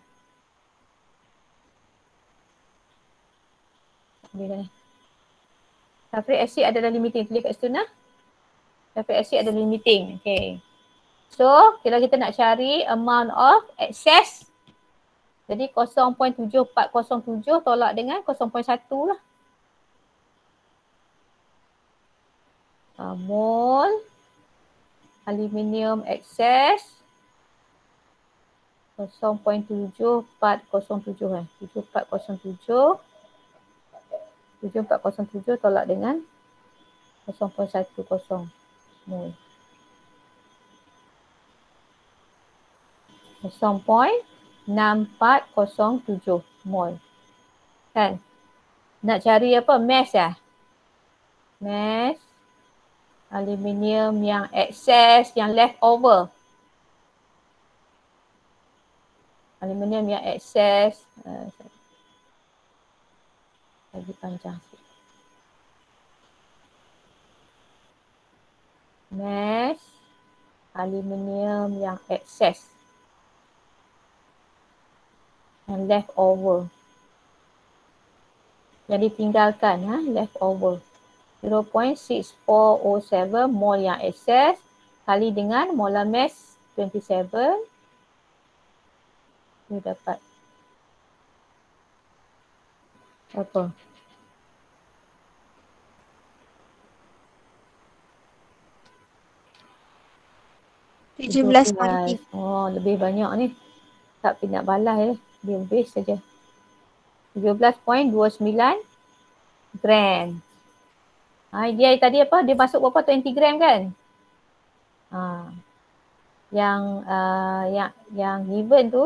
A: Boleh dah ni. Sulfuric acid adalah limiting. Tulis kat situ nah. Sulfuric acid adalah limiting. Okay. So, kalau kita nak cari amount of excess, jadi kosong perpuluhan tujuh empat kosong tujuh tolak dengan kosong perpuluhan satu lah. Uh, mol aluminium excess kosong perpuluhan tujuh empat kosong tujuh eh. tujuh empat kosong tujuh tujuh empat kosong tujuh tolak dengan kosong perpuluhan satu kosong mol. kosong perpuluhan enam empat kosong tujuh mol. Kan? Nak cari apa? Mass ya? Mass aluminium yang excess, yang leftover. Aluminium yang excess. Uh, lagi panjang sikit. Mass aluminium yang excess. Yang leftover. Yang ditinggalkan, ha? Leftover. zero point six four zero seven mol yang excess kali dengan molar mass dua puluh tujuh. Dia dapat apa?
E: tujuh belas kuanti.
A: Oh, lebih banyak ni. Tak nak balas ya. Dia waste saja. tujuh belas perpuluhan dua sembilan gram. Ha, dia tadi apa? Dia masuk berapa? dua puluh gram kan? Ha. Yang uh, yang yang given tu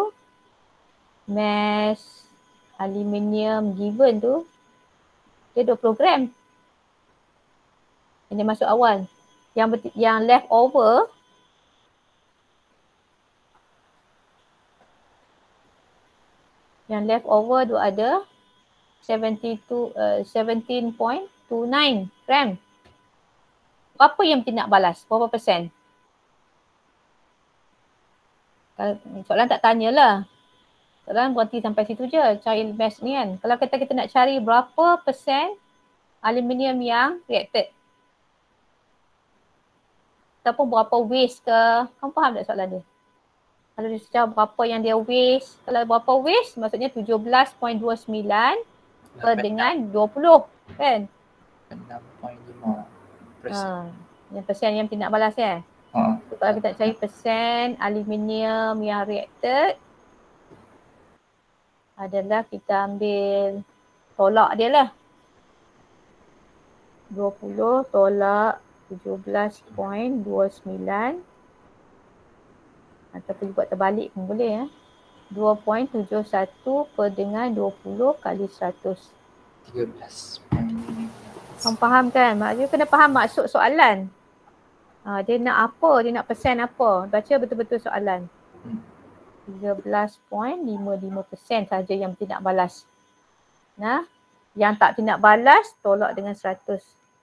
A: mass aluminium given tu dia dua puluh gram. Yang dia masuk awal. Yang beti- yang left over yang left over tu ada seventy-two, uh, seventeen point two nine gram. Berapa yang tidak balas? Berapa persen? Kalau soalan tak tanyalah. Soalan berhenti sampai situ je. Cari mass ni kan. Kalau kita kita nak cari berapa persen aluminium yang reacted. Ataupun berapa waste ke. Kamu faham tak soalan dia? Kalau dia secara berapa yang dia waste. Kalau berapa waste maksudnya tujuh belas perpuluhan dua sembilan per dengan dua puluh kan?
D: enam perpuluhan lima persen.
A: Ha, yang persen yang tidak balas ya.
D: Ha.
A: So, kalau kita nak cari persen aluminium yang reacted adalah kita ambil tolak dia lah. dua puluh tolak tujuh belas perpuluhan dua sembilan ataupun buat terbalik pun boleh ya. dua perpuluhan tujuh satu per dengan dua puluh kali seratus.
D: tiga belas.
A: Kamu faham kan? Maksudnya kena faham maksud soalan. Ha, dia nak apa? Dia nak persen apa? Baca betul-betul soalan. tiga belas perpuluhan lima lima persen saja yang tidak balas. Nah, yang tak tidak balas tolak dengan seratus.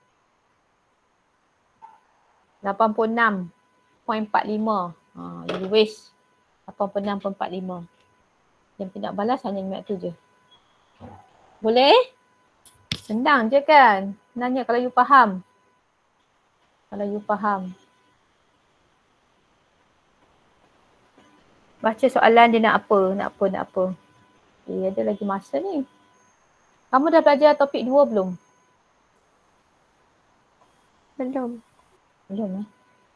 A: lapan puluh enam perpuluhan empat lima. Ha, jadi waste. lapan puluh enam perpuluhan empat lima. Yang tidak balas hanya ingat tu je. Boleh? Senang je kan? Senangnya kalau you faham. Kalau you faham. Baca soalan dia nak apa, nak apa, nak apa. Eh, ada lagi masa ni. Kamu dah belajar topik dua belum?
E: Belum.
A: Belum eh?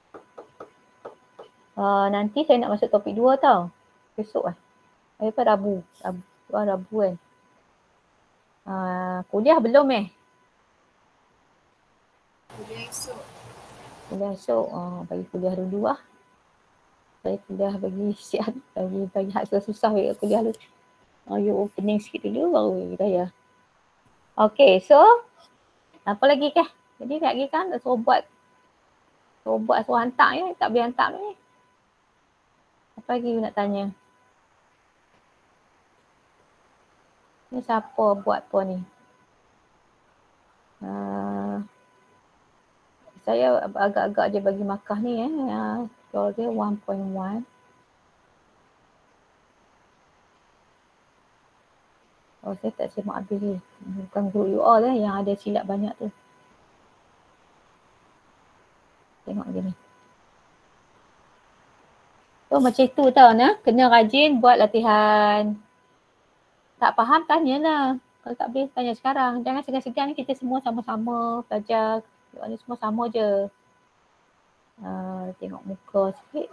A: Uh, nanti saya nak masuk topik dua tau. Besok lah. Eh, apa Rabu. Rabu, ah, Rabu kan. Uh, kuliah belum eh?
B: Kuliah esok.
A: Kuliah esok. Uh, bagi kuliah dulu lah. Bagi kuliah bagi siap. Bagi, bagi hak susah-susah bagi kuliah dulu. Uh, you opening sikit dulu baru kita ya. Okay, so apa lagi ke? Jadi lagi kan suruh buat suruh buat suruh hantar ni. Tak boleh hantar ni. Apa lagi you nak tanya? Ni siapa buat apa ni? Uh, saya agak-agak je bagi markah ni eh. Uh, score dia one point one. Oh, saya tak simak habis ni. Bukan group U all eh yang ada silap banyak tu. Tengok je ni. So macam tu tau nah. Kena rajin buat latihan. Tak faham tanyalah. Kalau tak boleh tanya sekarang. Jangan segan-segan kita semua sama-sama belajar. Ni semua sama je. Uh, tengok muka sikit.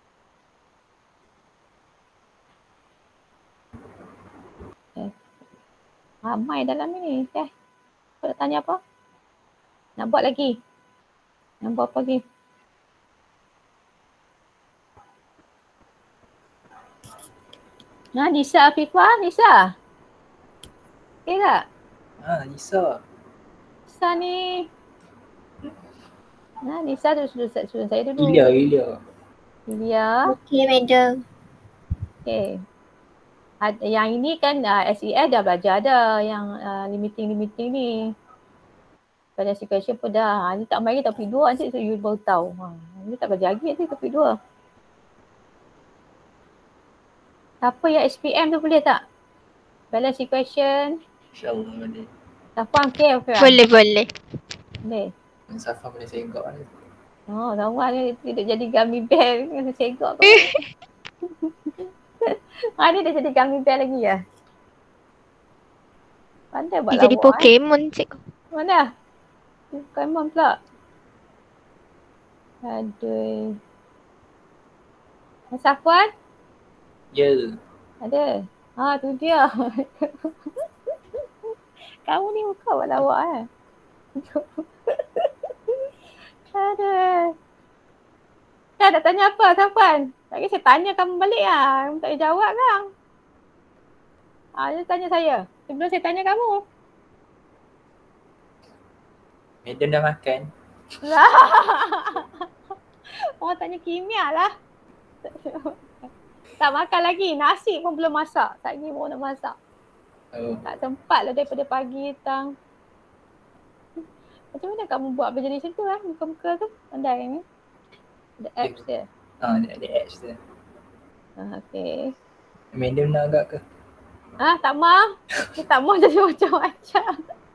A: Okay. Ramai dalam ni. Okay. Kau nak tanya apa? Nak buat lagi? Nak buat apa lagi? Nah, Nisa Afifah, Nisa. Okay tak?
D: Ah, Nisa.
A: Nisa ni. Nah, Nisa tu suruh, suruh saya dulu.
D: Ilya, Ilya.
A: Ilya.
E: Okay, madam.
A: Okay. Ad, yang ini kan uh, S E S dah belajar dah yang uh, limiting-limiting ni. Pada question pun dah. Ha, ni tak main topik dua nanti so you baru tahu. Ha, ni tak belajar lagi nanti topik dua. Siapa yang H P M tu boleh tak? Balance equation.
D: InsyaAllah boleh.
A: Siapa okay, okay.
E: Boleh, boleh.
A: Boleh.
D: Safa boleh segak ni.
A: Oh, Safa ni tidak jadi gummy bear. Kena segak tu. Ha, ni dah jadi gummy bear lagi ya? Pandai buat
E: Dia jadi
A: lawak
E: Pokemon, eh. Cikgu.
A: Mana? Pokemon pula. Aduh. Safwan?
D: Ya.
A: Ada. Ha, tu dia. Kamu ni muka buat lawak eh. Aduh. Dah nak tanya apa Safwan? Lagi saya tanya kamu balik lah. Kamu tak boleh jawab kan? Ha, dia tanya saya. Sebelum saya tanya kamu.
D: Madam dah makan.
A: Lah. Orang tanya kimia lah. Tak makan lagi. Nasi pun belum masak. Tak lagi baru nak masak.
D: Oh.
A: Tak sempat lah daripada pagi petang. Macam mana kamu buat belajar di situ lah? Muka-muka tu. Pandai ni. Ada apps dia.
D: Ah, ada, ada apps dia.
A: Ah, okay.
D: Madam nak agak ke?
A: Ah, tak mau. Dia tak mau jadi macam-macam.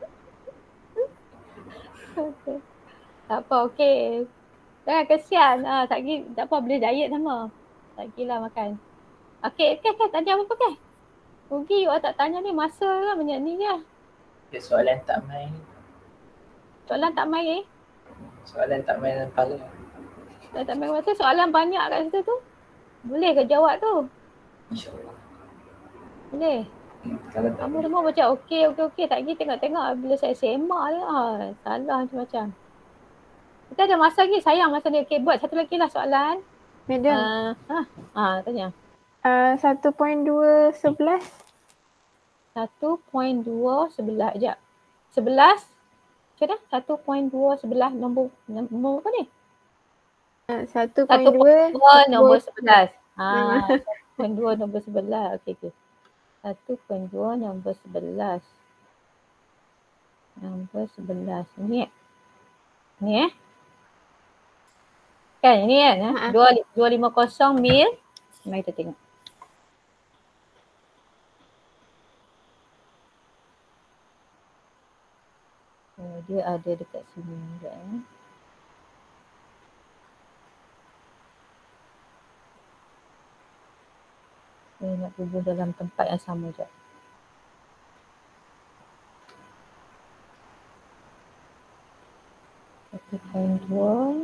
A: Okay. Tak apa, okey. Jangan kesian. Ah, tak lagi, tak apa, boleh diet sama. Tak gilah makan. Okey, okey, okey. Tanya apa-apa ke? Rugi awak tak tanya ni, masa lah banyak ni je.
D: Dia soalan tak main.
A: Soalan tak main eh?
D: Soalan tak main dalam kepala.
A: Soalan tak main masa soalan banyak kat situ tu. Boleh ke jawab tu?
D: InsyaAllah.
A: Boleh.
D: Hmm, kalau tak
A: Kamu
D: boleh.
A: semua macam okey, okey, okey. Tak lagi tengok-tengok bila saya semak je. Ah, salah macam-macam. Kita ada masa lagi, sayang masa ni. Okey, buat satu lagi lah soalan.
B: Madam,
A: Uh, ha, ha, tanya.
B: uh, satu point dua sebelas.
A: satu point dua sebelah, sekejap. sebelas, macam mana? satu point dua sebelah nombor, nombor apa ni?
B: Uh, satu
A: satu
B: point dua
A: point dua nombor sebelas.
B: Memang.
A: Ha, satu point dua nombor sebelas. Okey, okey. satu point dua nombor sebelas. Nombor sebelas. Ni eh? Ni eh? Kan ini kan? Eh?
B: Ha.
A: dua lima kosong mil. Mari kita tengok. Oh, dia ada dekat sini juga eh. Saya nak tubuh dalam tempat yang sama je. satu point dua.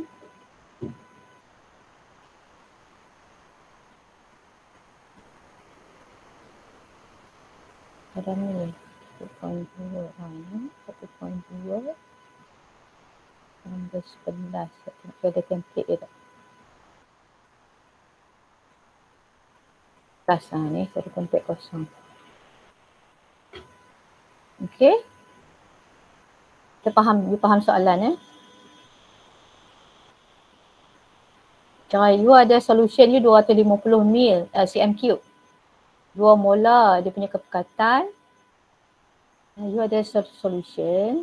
A: Ada ni. satu koma dua. satu koma dua. Nombor sebelas. Kita ada template dia tak? Plus ha, ni. Satu template kosong. Okay. Kita faham, you faham soalan eh? Cara you ada solution you dua ratus lima puluh mil uh, cm cube. dua molar dia punya kepekatan. Uh, you ada solution.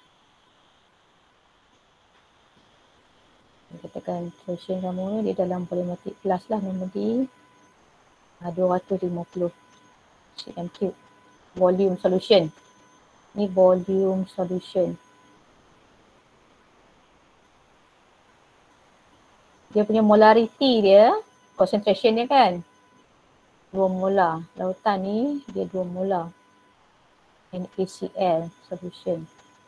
A: Katakan solution kamu ni dia dalam volumetric plus lah nombor D. Uh, dua ratus lima puluh cm cube. Volume solution. Ni volume solution. Dia punya molarity dia, concentration dia kan dua molar. Lautan ni dia dua molar. NaCl solution.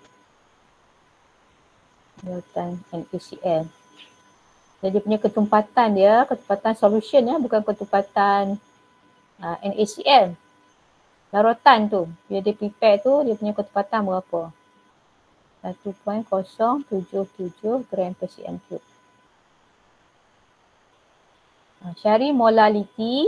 A: Lautan NaCl. Jadi dia punya ketumpatan dia, ketumpatan solution ya, bukan ketumpatan uh, NaCl. Larutan tu, bila dia prepare tu, dia punya ketumpatan berapa? satu koma kosong tujuh tujuh gram per cm cube. Cari molality.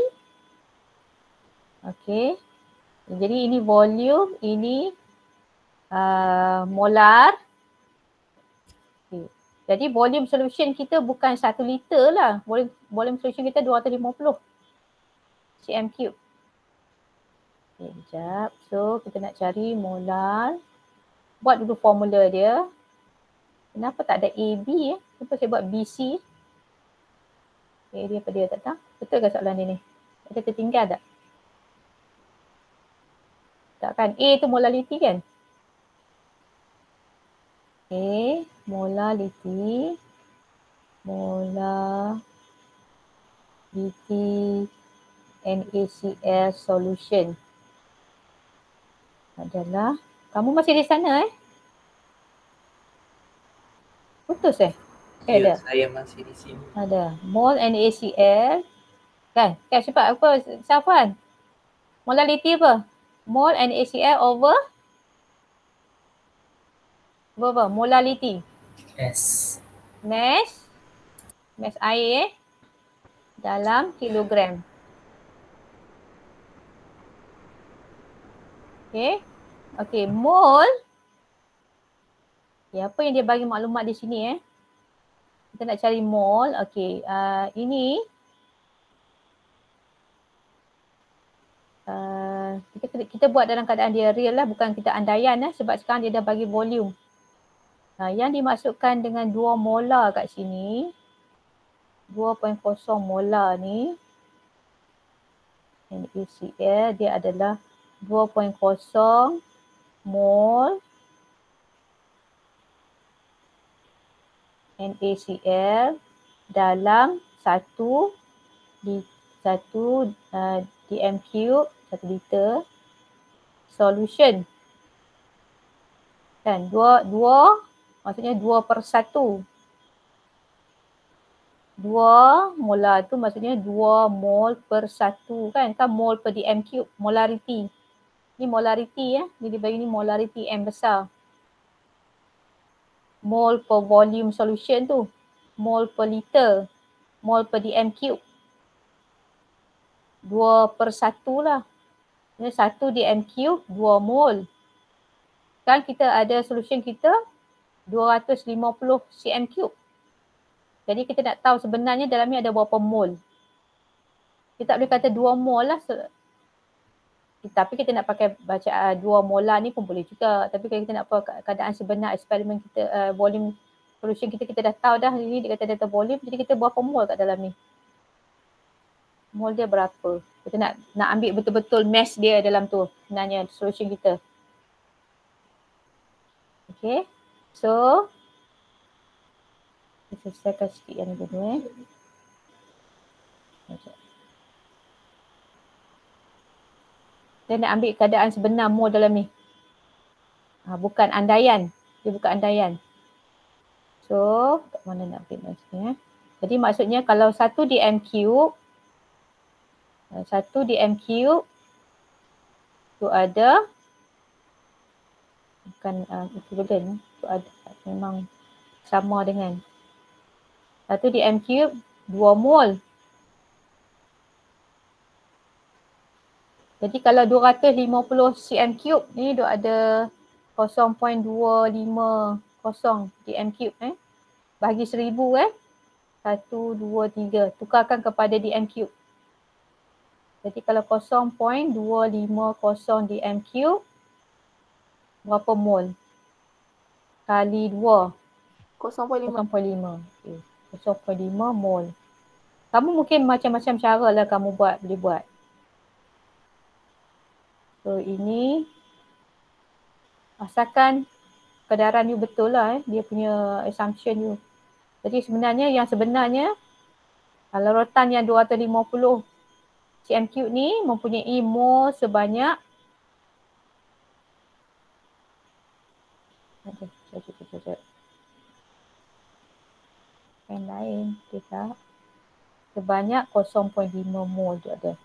A: Okey. Jadi ini volume, ini uh, molar. Okay. Jadi volume solution kita bukan satu liter lah. Volume, volume solution kita dua ratus lima puluh cm cube. Okay, sekejap. So kita nak cari molar. Buat dulu formula dia. Kenapa tak ada A B eh? Kenapa saya buat B C? Okay, dia apa dia tak tahu? Betul ke soalan dia ni? Ada tertinggal tak? Tak kan? A tu molality kan? Okay, molality. Molality NaCl solution adalah, kamu masih di sana eh? Putus eh? Eh,
D: Ya,
A: ada.
D: saya masih di sini.
A: Ada. Mol NaCl. Kan? Kan cepat apa? Siapa? Molality apa? Mol NaCl over over apa? Molality.
C: S.
A: Mass. Mass air dalam kilogram. Okay. Okay. Mol. Okay, apa yang dia bagi maklumat di sini eh? Kita nak cari mol. Okey, uh, ini uh, kita kita buat dalam keadaan dia real lah, bukan kita andaian lah, sebab sekarang dia dah bagi volume. Nah, yang dimaksudkan dengan dua molar kat sini, dua koma kosong molar ni, NaCl dia adalah dua koma kosong mol NaCl dalam satu di satu uh, dm cube, satu liter solution. Kan dua dua maksudnya dua per satu. Dua molar tu maksudnya dua mol per satu kan, kan mol per dm cube, molarity. Ni molarity ya, ni dia bagi ni molarity M besar. Mol per volume solution tu, mol per liter, mol per dm cube. Dua per satu lah. Ini satu dm cube, dua mol. Kan kita ada solution kita dua ratus lima puluh cm cube. Jadi kita nak tahu sebenarnya dalam ni ada berapa mol. Kita tak boleh kata dua mol lah. Tapi kita nak pakai baca uh, dua molar ni pun boleh juga. Tapi kalau kita nak tahu keadaan sebenar eksperimen kita, uh, volume solution kita, kita dah tahu dah ini dia kata data volume. Jadi kita berapa mol kat dalam ni. Mol dia berapa. Kita nak nak ambil betul-betul mass dia dalam tu sebenarnya solution kita. Okay. So, kita selesaikan sikit yang ni dulu eh. Macam dia nak ambil keadaan sebenar mol dalam ni. Ha, bukan andaian. Dia bukan andaian. So, kat mana nak ambil maksudnya. Jadi maksudnya kalau satu dm cube, satu dm cube tu ada bukan uh, equivalent. Tu ada memang sama dengan. Satu di M cube dua mol. Jadi kalau dua ratus lima puluh cm cube ni dia ada kosong perpuluhan dua lima kosong dm cube eh. Bagi seribu eh. Satu, dua, tiga. Tukarkan kepada dm cube. Jadi kalau kosong perpuluhan dua lima kosong dm cube berapa mol? Kali dua.
E: kosong perpuluhan lima.
A: kosong perpuluhan lima. Okay. kosong perpuluhan lima mol. Kamu mungkin macam-macam cara lah kamu buat, boleh buat. So ini asalkan kedaran you betul lah eh, dia punya assumption you. Jadi sebenarnya yang sebenarnya larutan yang dua ratus lima puluh cm cube ni mempunyai mol sebanyak okay, sekejap, sekejap, sekejap. Yang lain kita sebanyak kosong perpuluhan lima mol tu ada.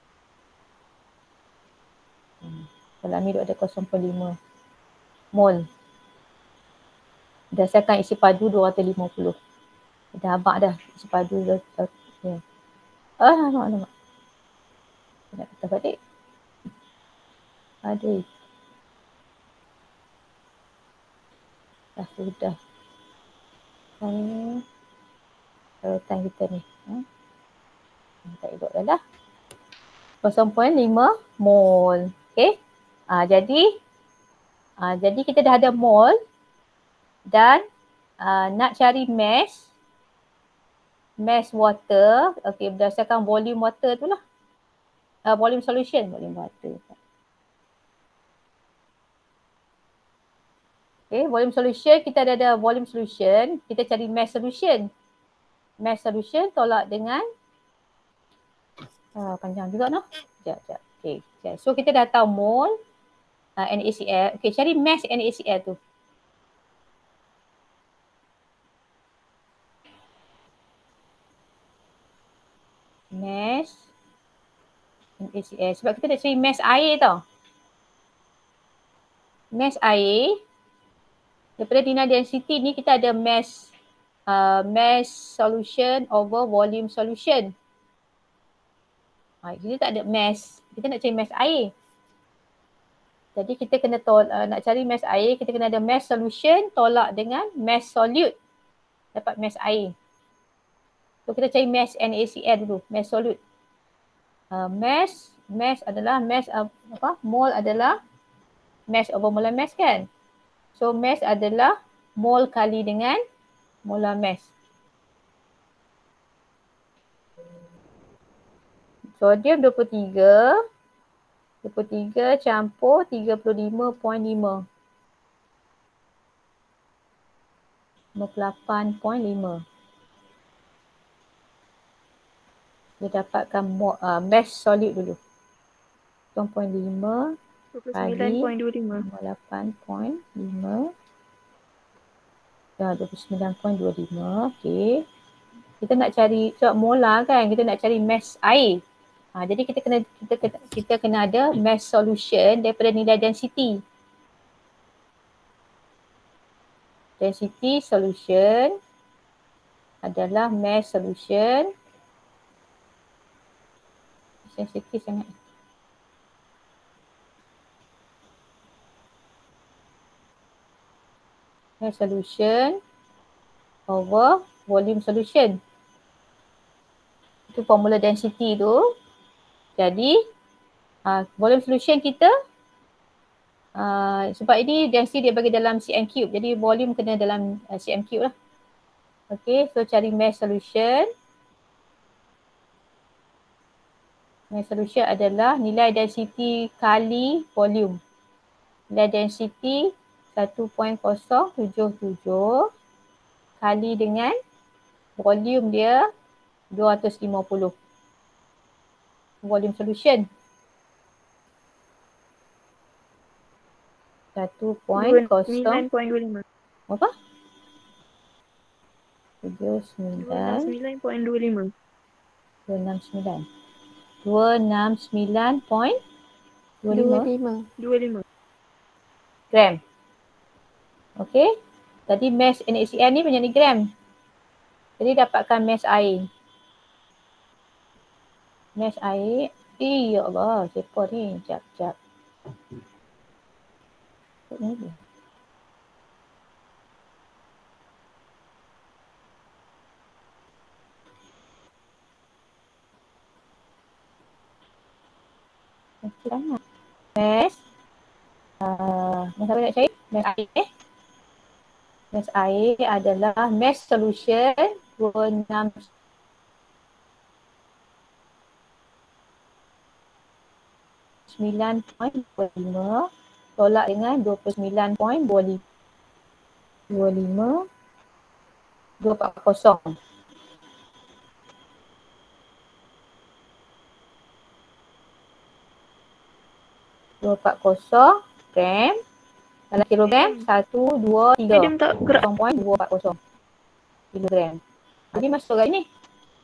A: Hmm. Dalam ni dia ada kosong perpuluhan lima mol. Berdasarkan isi padu dua ratus lima puluh. Dah abang dah isi padu dah. Ya. Ah, nak nak. Nak kata balik. Aduh. Dah sudah. Ini larutan kita ni. Hmm. Tak elok dah lah. kosong perpuluhan lima mol. Okey. Ah, jadi ah, jadi kita dah ada mol dan ah, nak cari mass mass water. Okey, berdasarkan volume water tu lah. Uh, volume solution, volume water. Okay, volume solution, kita ada, ada volume solution. Kita cari mass solution. Mass solution tolak dengan uh, panjang juga noh. Sekejap, sekejap. Okay, okay. So kita dah tahu mol uh, NaCl. Okay, cari mass NaCl tu. Mass NaCl. Sebab kita nak cari mass air tau. Mass air. Daripada linear density ni kita ada mass uh, mass solution over volume solution. Ha, kita tak ada mass. Kita nak cari mass air. Jadi kita kena tol uh, nak cari mass air, kita kena ada mass solution tolak dengan mass solute. Dapat mass air. So kita cari mass NaCl dulu, mass solute. Uh, mass mass adalah mass uh, apa? Mol adalah mass over molar mass kan? So mass adalah mol kali dengan molar mass. Sodium dua puluh tiga. dua puluh tiga campur tiga puluh lima perpuluhan lima. lima puluh lapan perpuluhan lima. Dia dapatkan uh, mass solid dulu. satu perpuluhan lima
E: dua puluh sembilan perpuluhan dua puluh lima.
A: lima puluh lapan perpuluhan lima. Dah dua puluh sembilan perpuluhan dua puluh lima. Okey. Kita nak cari sebab molar kan, kita nak cari mass air. Ha, jadi kita kena kita kena, kita kena ada mass solution daripada nilai density. Density solution adalah mass solution. Sensitif sangat. Mass solution over volume solution. Itu formula density tu. Jadi uh, volume solution kita uh, sebab ini density dia bagi dalam cm cube. Jadi volume kena dalam uh, cm cube lah. Okay, so cari mass solution. Mass solution adalah nilai density kali volume. Nilai density satu perpuluhan kosong tujuh tujuh kali dengan volume dia dua ratus lima puluh. Volume solution. satu perpuluhan kosong
E: sembilan perpuluhan dua puluh lima.
A: apa? tujuh sembilan
E: sembilan perpuluhan dua puluh lima.
A: dua enam sembilan. dua enam sembilan perpuluhan dua puluh lima
E: dua puluh lima.
A: gram. Okey. Tadi mass NaCl ni banyak ni gram. Jadi dapatkan mass air. Mass air. Eh, ya Allah. Siapa ni? Jap, jap. Ni dia. Okey sangat. Mass. Uh, mass apa nak cari? Mass air eh. Mass air adalah mass solution dua puluh enam sembilan perpuluhan dua lima tolak dengan dua puluh sembilan perpuluhan dua lima dua empat kosong. dua empat kosong gram dalam kilogram satu, dua, tiga.
E: Madam tak gerak.
A: kosong perpuluhan dua empat kosong kilogram. Jadi masuk kat ni.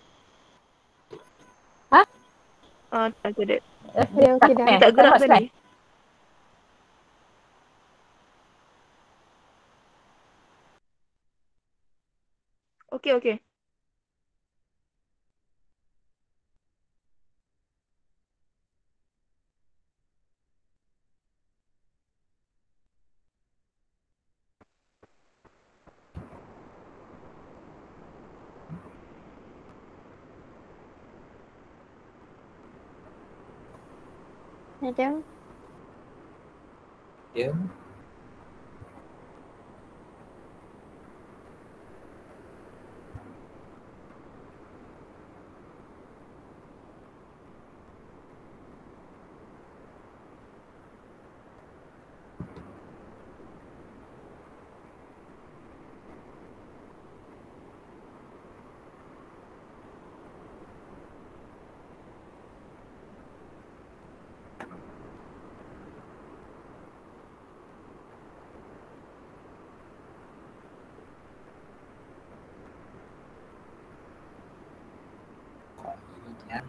A: Ha?
E: Ah, tak ada.
A: Eh,
B: Okey, okey dah.
E: Dia tak gerak
A: nampak slide?
E: tadi. Okey, okey.
B: Madam.
D: Ya. Ya.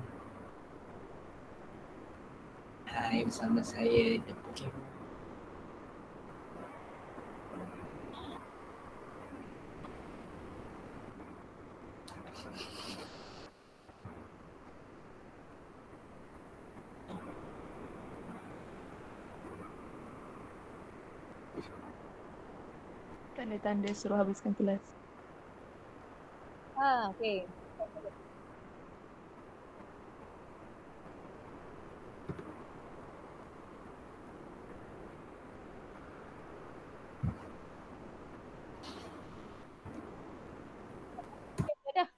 D: Hai, bersama saya The Pokemon.
E: Tanda-tanda suruh habiskan kelas.
A: Ha, okey. Okay, dah.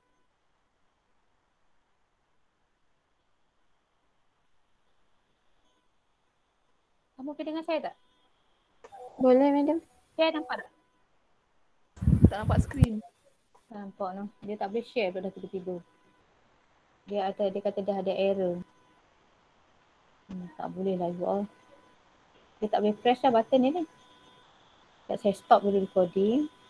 A: Kamu okey dengan saya tak?
B: Boleh madam.
A: Share nampak tak?
E: Tak nampak skrin.
A: Nampak no. Dia tak boleh share pula dah tiba-tiba. Dia ada dia kata dah ada error. Hmm, tak boleh lah you all. Dia tak boleh press lah button ni ni. Tak saya stop dulu recording.